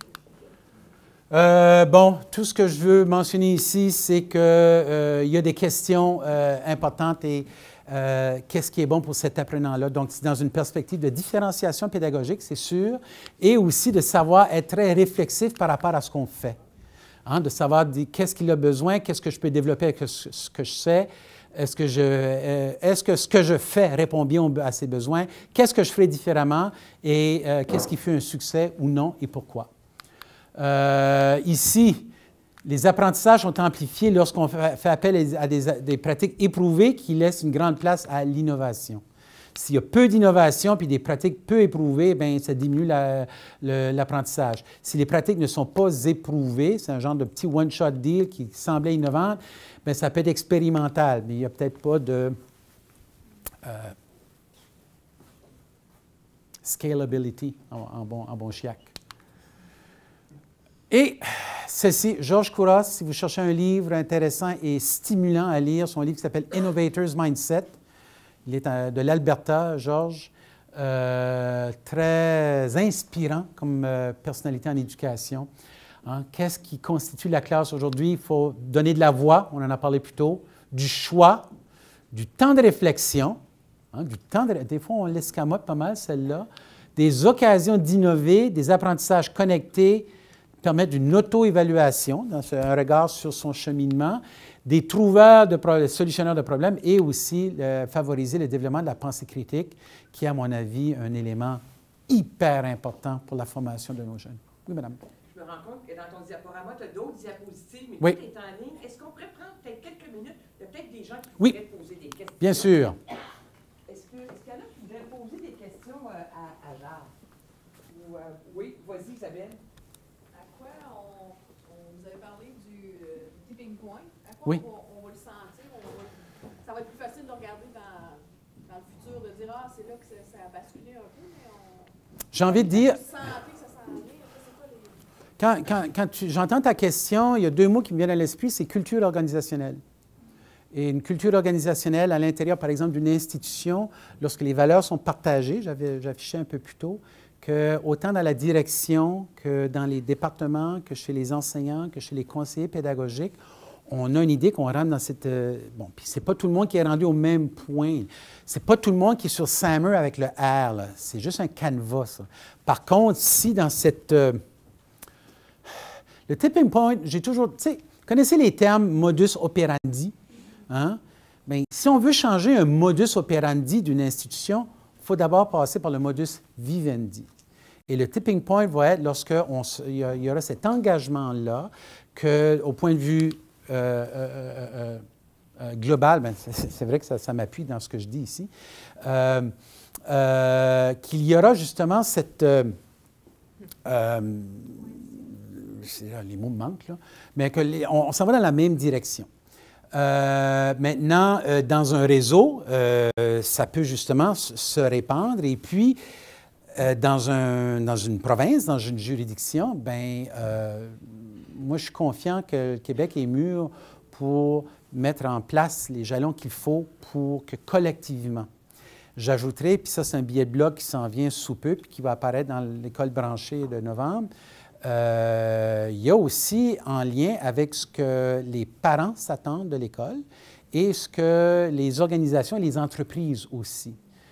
Tout ce que je veux mentionner ici, c'est qu'il y a des questions importantes et qu'est-ce qui est bon pour cet apprenant-là. Donc, c'est dans une perspective de différenciation pédagogique, c'est sûr, et aussi de savoir être très réflexif par rapport à ce qu'on fait. Hein, de savoir qu'est-ce qu'il a besoin, qu'est-ce que je peux développer avec ce que je sais, est-ce que ce que je fais répond bien à ses besoins, qu'est-ce que je ferai différemment et qu'est-ce qui fait un succès ou non et pourquoi. Ici, les apprentissages sont amplifiés lorsqu'on fait appel à des pratiques éprouvées qui laissent une grande place à l'innovation. S'il y a peu d'innovation puis des pratiques peu éprouvées, bien, ça diminue l'apprentissage. Si les pratiques ne sont pas éprouvées, c'est un genre de petit one-shot deal qui semblait innovant, bien, ça peut être expérimental, mais il n'y a peut-être pas de scalability en bon chiac. Et ceci, Georges Couros, si vous cherchez un livre intéressant et stimulant à lire, son livre qui s'appelle Innovator's Mindset. Il est de l'Alberta, Georges, très inspirant comme personnalité en éducation. Hein? Qu'est-ce qui constitue la classe aujourd'hui? Il faut donner de la voix, on en a parlé plus tôt, du choix, du temps de réflexion, hein? Des fois on l'escamote pas mal, celle-là, des occasions d'innover, des apprentissages connectés, permettre une auto-évaluation, un regard sur son cheminement, des trouveurs de solutionneurs de problèmes et aussi favoriser le développement de la pensée critique, qui est, à mon avis, un élément hyper important pour la formation de nos jeunes. Oui, madame. Je me rends compte que dans ton diaporama, tu as d'autres diapositives, mais oui. tout est en ligne. Est-ce qu'on pourrait prendre peut-être quelques minutes? Il y a peut-être des gens qui oui. pourraient poser des questions. Bien sûr. Est-ce qu'il y en a qui voudraient poser des questions à Jacques? Oui, vas-y, Isabelle. Vous avez parlé du tipping point. À quoi oui. on va le sentir? Ça va être plus facile de regarder dans le futur, de dire « Ah, c'est là que ça a basculé un peu. » mais j'ai envie de dire... Ça sent Quand j'entends ta question, il y a deux mots qui me viennent à l'esprit, c'est culture organisationnelle. Et une culture organisationnelle à l'intérieur, par exemple, d'une institution, lorsque les valeurs sont partagées, j'avais affiché un peu plus tôt, que, autant dans la direction que dans les départements, que chez les enseignants, que chez les conseillers pédagogiques, on a une idée qu'on rentre dans cette... bon, puis c'est pas tout le monde qui est rendu au même point. C'est pas tout le monde qui est sur SAMR avec le R, là. C'est juste un canevas, ça. Par contre, si dans cette... le tipping point, j'ai toujours... Tu sais, connaissez les termes modus operandi? Hein? Bien, si on veut changer un modus operandi d'une institution, il faut d'abord passer par le modus vivendi. Et le tipping point va être lorsqu'il y aura cet engagement-là, qu'au point de vue global, bien, c'est vrai que ça m'appuie dans ce que je dis ici, qu'il y aura justement cette... les mots me manquent, là, mais qu'on s'en va dans la même direction. Maintenant, dans un réseau, ça peut justement se répandre. Et puis, dans une province, dans une juridiction, bien, moi, je suis confiant que le Québec est mûr pour mettre en place les jalons qu'il faut pour que collectivement, j'ajouterai, puis ça, c'est un billet de blog qui s'en vient sous peu, puis qui va apparaître dans l'école branchée de novembre. Il y a aussi en lien avec ce que les parents s'attendent de l'école et ce que les organisations et les entreprises aussi.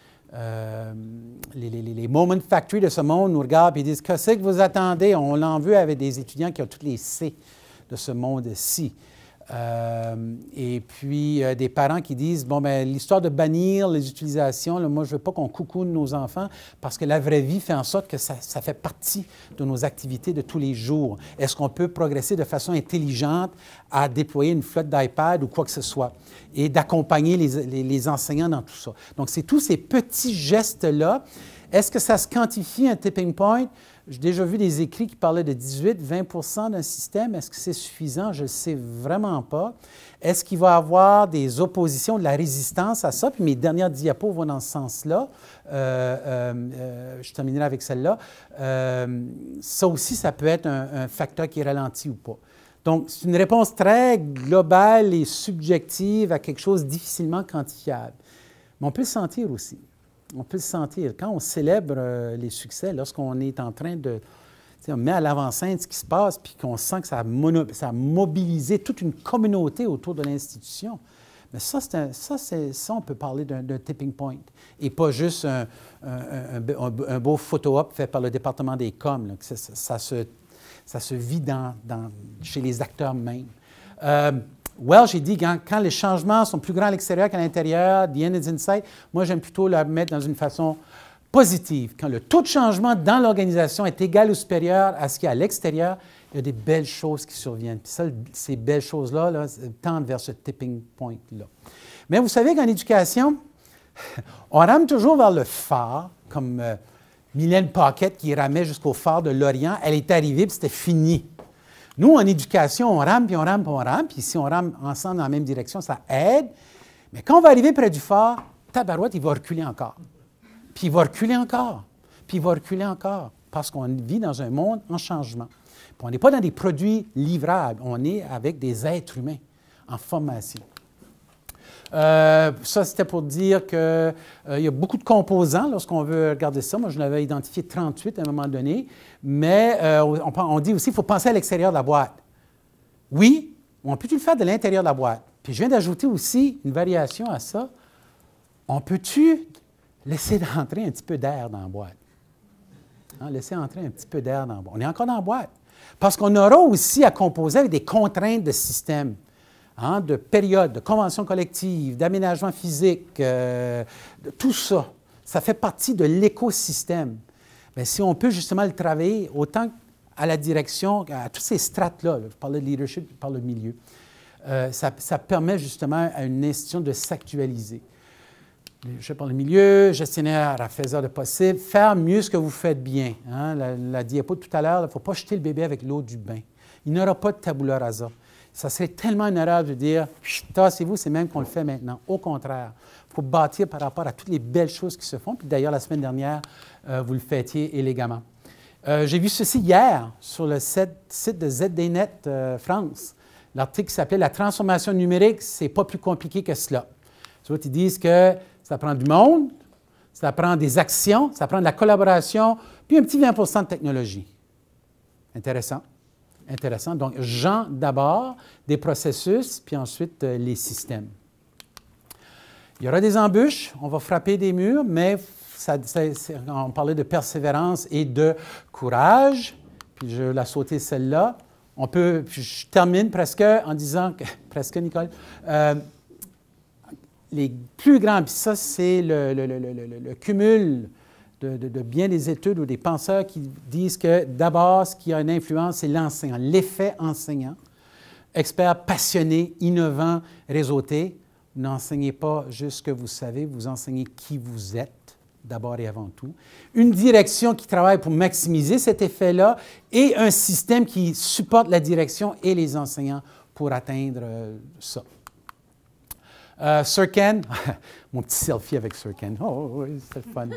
Les Moment Factory de ce monde nous regardent et disent « Qu'est-ce que vous attendez? » On l'en veut avec des étudiants qui ont toutes les C de ce monde-ci. Et puis, des parents qui disent « Bon, bien, l'histoire de bannir les utilisations, là, moi, je ne veux pas qu'on coucoune nos enfants parce que la vraie vie fait en sorte que ça fait partie de nos activités de tous les jours. Est-ce qu'on peut progresser de façon intelligente à déployer une flotte d'iPad ou quoi que ce soit et d'accompagner les enseignants dans tout ça? » Donc, c'est tous ces petits gestes-là. Est-ce que ça se quantifie, un tipping point? J'ai déjà vu des écrits qui parlaient de 18-20 d'un système. Est-ce que c'est suffisant? Je ne sais vraiment pas. Est-ce qu'il va y avoir des oppositions, de la résistance à ça? Puis mes dernières diapos vont dans ce sens-là. Je terminerai avec celle-là. Ça aussi, ça peut être un facteur qui ralentit ou pas. Donc, c'est une réponse très globale et subjective à quelque chose de difficilement quantifiable. Mais on peut le sentir aussi. On peut le sentir. Quand on célèbre les succès, lorsqu'on est en train de... On met à l'avant-scène ce qui se passe, puis qu'on sent que ça a mobilisé toute une communauté autour de l'institution. Mais ça, on peut parler d'un tipping point. Et pas juste un beau photo-op fait par le département des coms. Là, que ça se vit chez les acteurs mêmes. J'ai dit, quand les changements sont plus grands à l'extérieur qu'à l'intérieur, the end is in sight, moi, j'aime plutôt la mettre dans une façon positive. Quand le taux de changement dans l'organisation est égal ou supérieur à ce qu'il y a à l'extérieur, il y a des belles choses qui surviennent. Puis ça, ces belles choses-là là, tendent vers ce tipping point-là. Mais vous savez qu'en éducation, on rame toujours vers le phare, comme Mylène Paquette qui ramait jusqu'au phare de Lorient. Elle est arrivée, puis c'était fini. Nous, en éducation, on rame, puis on rame, puis on rame. Puis si on rame ensemble dans la même direction, ça aide. Mais quand on va arriver près du phare, tabarouette, il va reculer encore. Puis il va reculer encore. Puis il va reculer encore. Parce qu'on vit dans un monde en changement. Puis on n'est pas dans des produits livrables. On est avec des êtres humains en formation. Ça, c'était pour dire qu'il y a beaucoup de composants lorsqu'on veut regarder ça. Moi, je l'avais identifié 38 à un moment donné. Mais on dit aussi qu'il faut penser à l'extérieur de la boîte. Oui, on peut-tu le faire de l'intérieur de la boîte? Puis je viens d'ajouter aussi une variation à ça. On peut-tu laisser entrer un petit peu d'air dans la boîte? Hein, laisser entrer un petit peu d'air dans la boîte. On est encore dans la boîte. Parce qu'on aura aussi à composer avec des contraintes de système. Hein, de périodes, de conventions collectives, d'aménagement physique, tout ça, ça fait partie de l'écosystème. Bien, si on peut justement le travailler autant à la direction, à toutes ces strates-là, je parlais de leadership, je parle de milieu, ça permet justement à une institution de s'actualiser. Je parle de milieu, gestionnaire à faiseur de possible, faire mieux ce que vous faites bien. Hein, la diapo de tout à l'heure, il ne faut pas jeter le bébé avec l'eau du bain. Il n'y aura pas de tabula rasa. Ça serait tellement une erreur de dire « tassez-vous, c'est même qu'on le fait maintenant ». Au contraire, il faut bâtir par rapport à toutes les belles choses qui se font. Puis d'ailleurs, la semaine dernière, vous le fêtiez élégamment. J'ai vu ceci hier sur le site de ZDNet France. L'article s'appelait « La transformation numérique, c'est pas plus compliqué que cela ». Ils disent que ça prend du monde, Ça prend des actions, ça prend de la collaboration, puis un petit 20 de technologie. Intéressant. Intéressant. Donc, Jean d'abord, des processus, puis ensuite les systèmes. Il y aura des embûches, on va frapper des murs, mais on parlait de persévérance et de courage, puis je vais la sauter celle-là. Je termine presque en disant, presque Nicole, les plus grands, puis ça c'est le cumul de bien des études ou des penseurs qui disent que d'abord, ce qui a une influence, c'est l'enseignant, l'effet enseignant. Expert passionné, innovant, réseauté. Vous n'enseignez pas juste ce que vous savez, vous enseignez qui vous êtes, d'abord et avant tout. Une direction qui travaille pour maximiser cet effet-là et un système qui supporte la direction et les enseignants pour atteindre ça. Sir Ken, mon petit selfie avec Sir Ken. Oh, c'est le fun.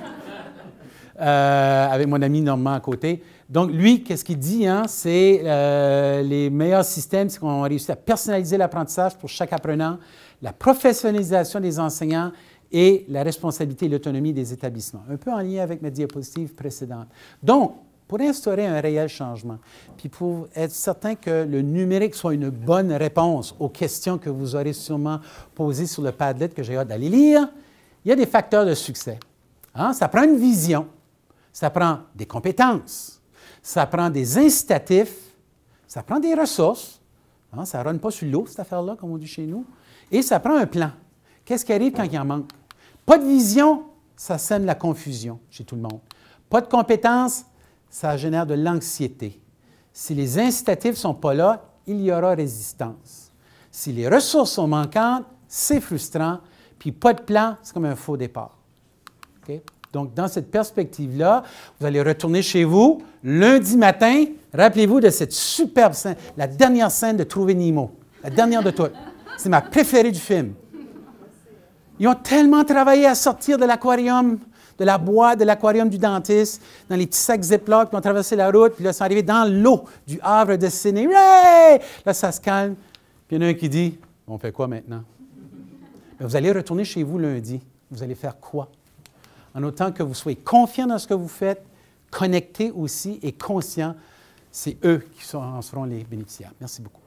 Avec mon ami Normand à côté. Donc, lui, qu'est-ce qu'il dit? Hein? C'est les meilleurs systèmes, c'est qu'on a réussi à personnaliser l'apprentissage pour chaque apprenant, la professionnalisation des enseignants et la responsabilité et l'autonomie des établissements. Un peu en lien avec ma diapositive précédente. Donc, pour instaurer un réel changement, puis pour être certain que le numérique soit une bonne réponse aux questions que vous aurez sûrement posées sur le Padlet que j'ai hâte d'aller lire, il y a des facteurs de succès. Hein? Ça prend une vision, ça prend des compétences, ça prend des incitatifs, ça prend des ressources. Hein? Ça ne run pas sur l'eau, cette affaire-là, comme on dit chez nous. Et ça prend un plan. Qu'est-ce qui arrive quand il en manque? Pas de vision, ça sème la confusion chez tout le monde. Pas de compétences, ça génère de l'anxiété. Si les incitatifs ne sont pas là, il y aura résistance. Si les ressources sont manquantes, c'est frustrant. Puis pas de plan, c'est comme un faux départ. Okay? Donc, dans cette perspective-là, vous allez retourner chez vous lundi matin. Rappelez-vous de cette superbe scène, la dernière scène de Trouver Nemo, la dernière de toutes. C'est ma préférée du film. Ils ont tellement travaillé à sortir de l'aquarium, de la boîte de l'aquarium du dentiste, dans les petits sacs Ziploc, puis ils ont traversé la route, puis là, ils sont arrivés dans l'eau du Havre de Sydney. Hooray! Là, ça se calme. Puis il y en a un qui dit, on fait quoi maintenant? Bien, vous allez retourner chez vous lundi. Vous allez faire quoi? En autant que vous soyez confiant dans ce que vous faites, connectés aussi et conscients, c'est eux qui en seront les bénéficiaires. Merci beaucoup.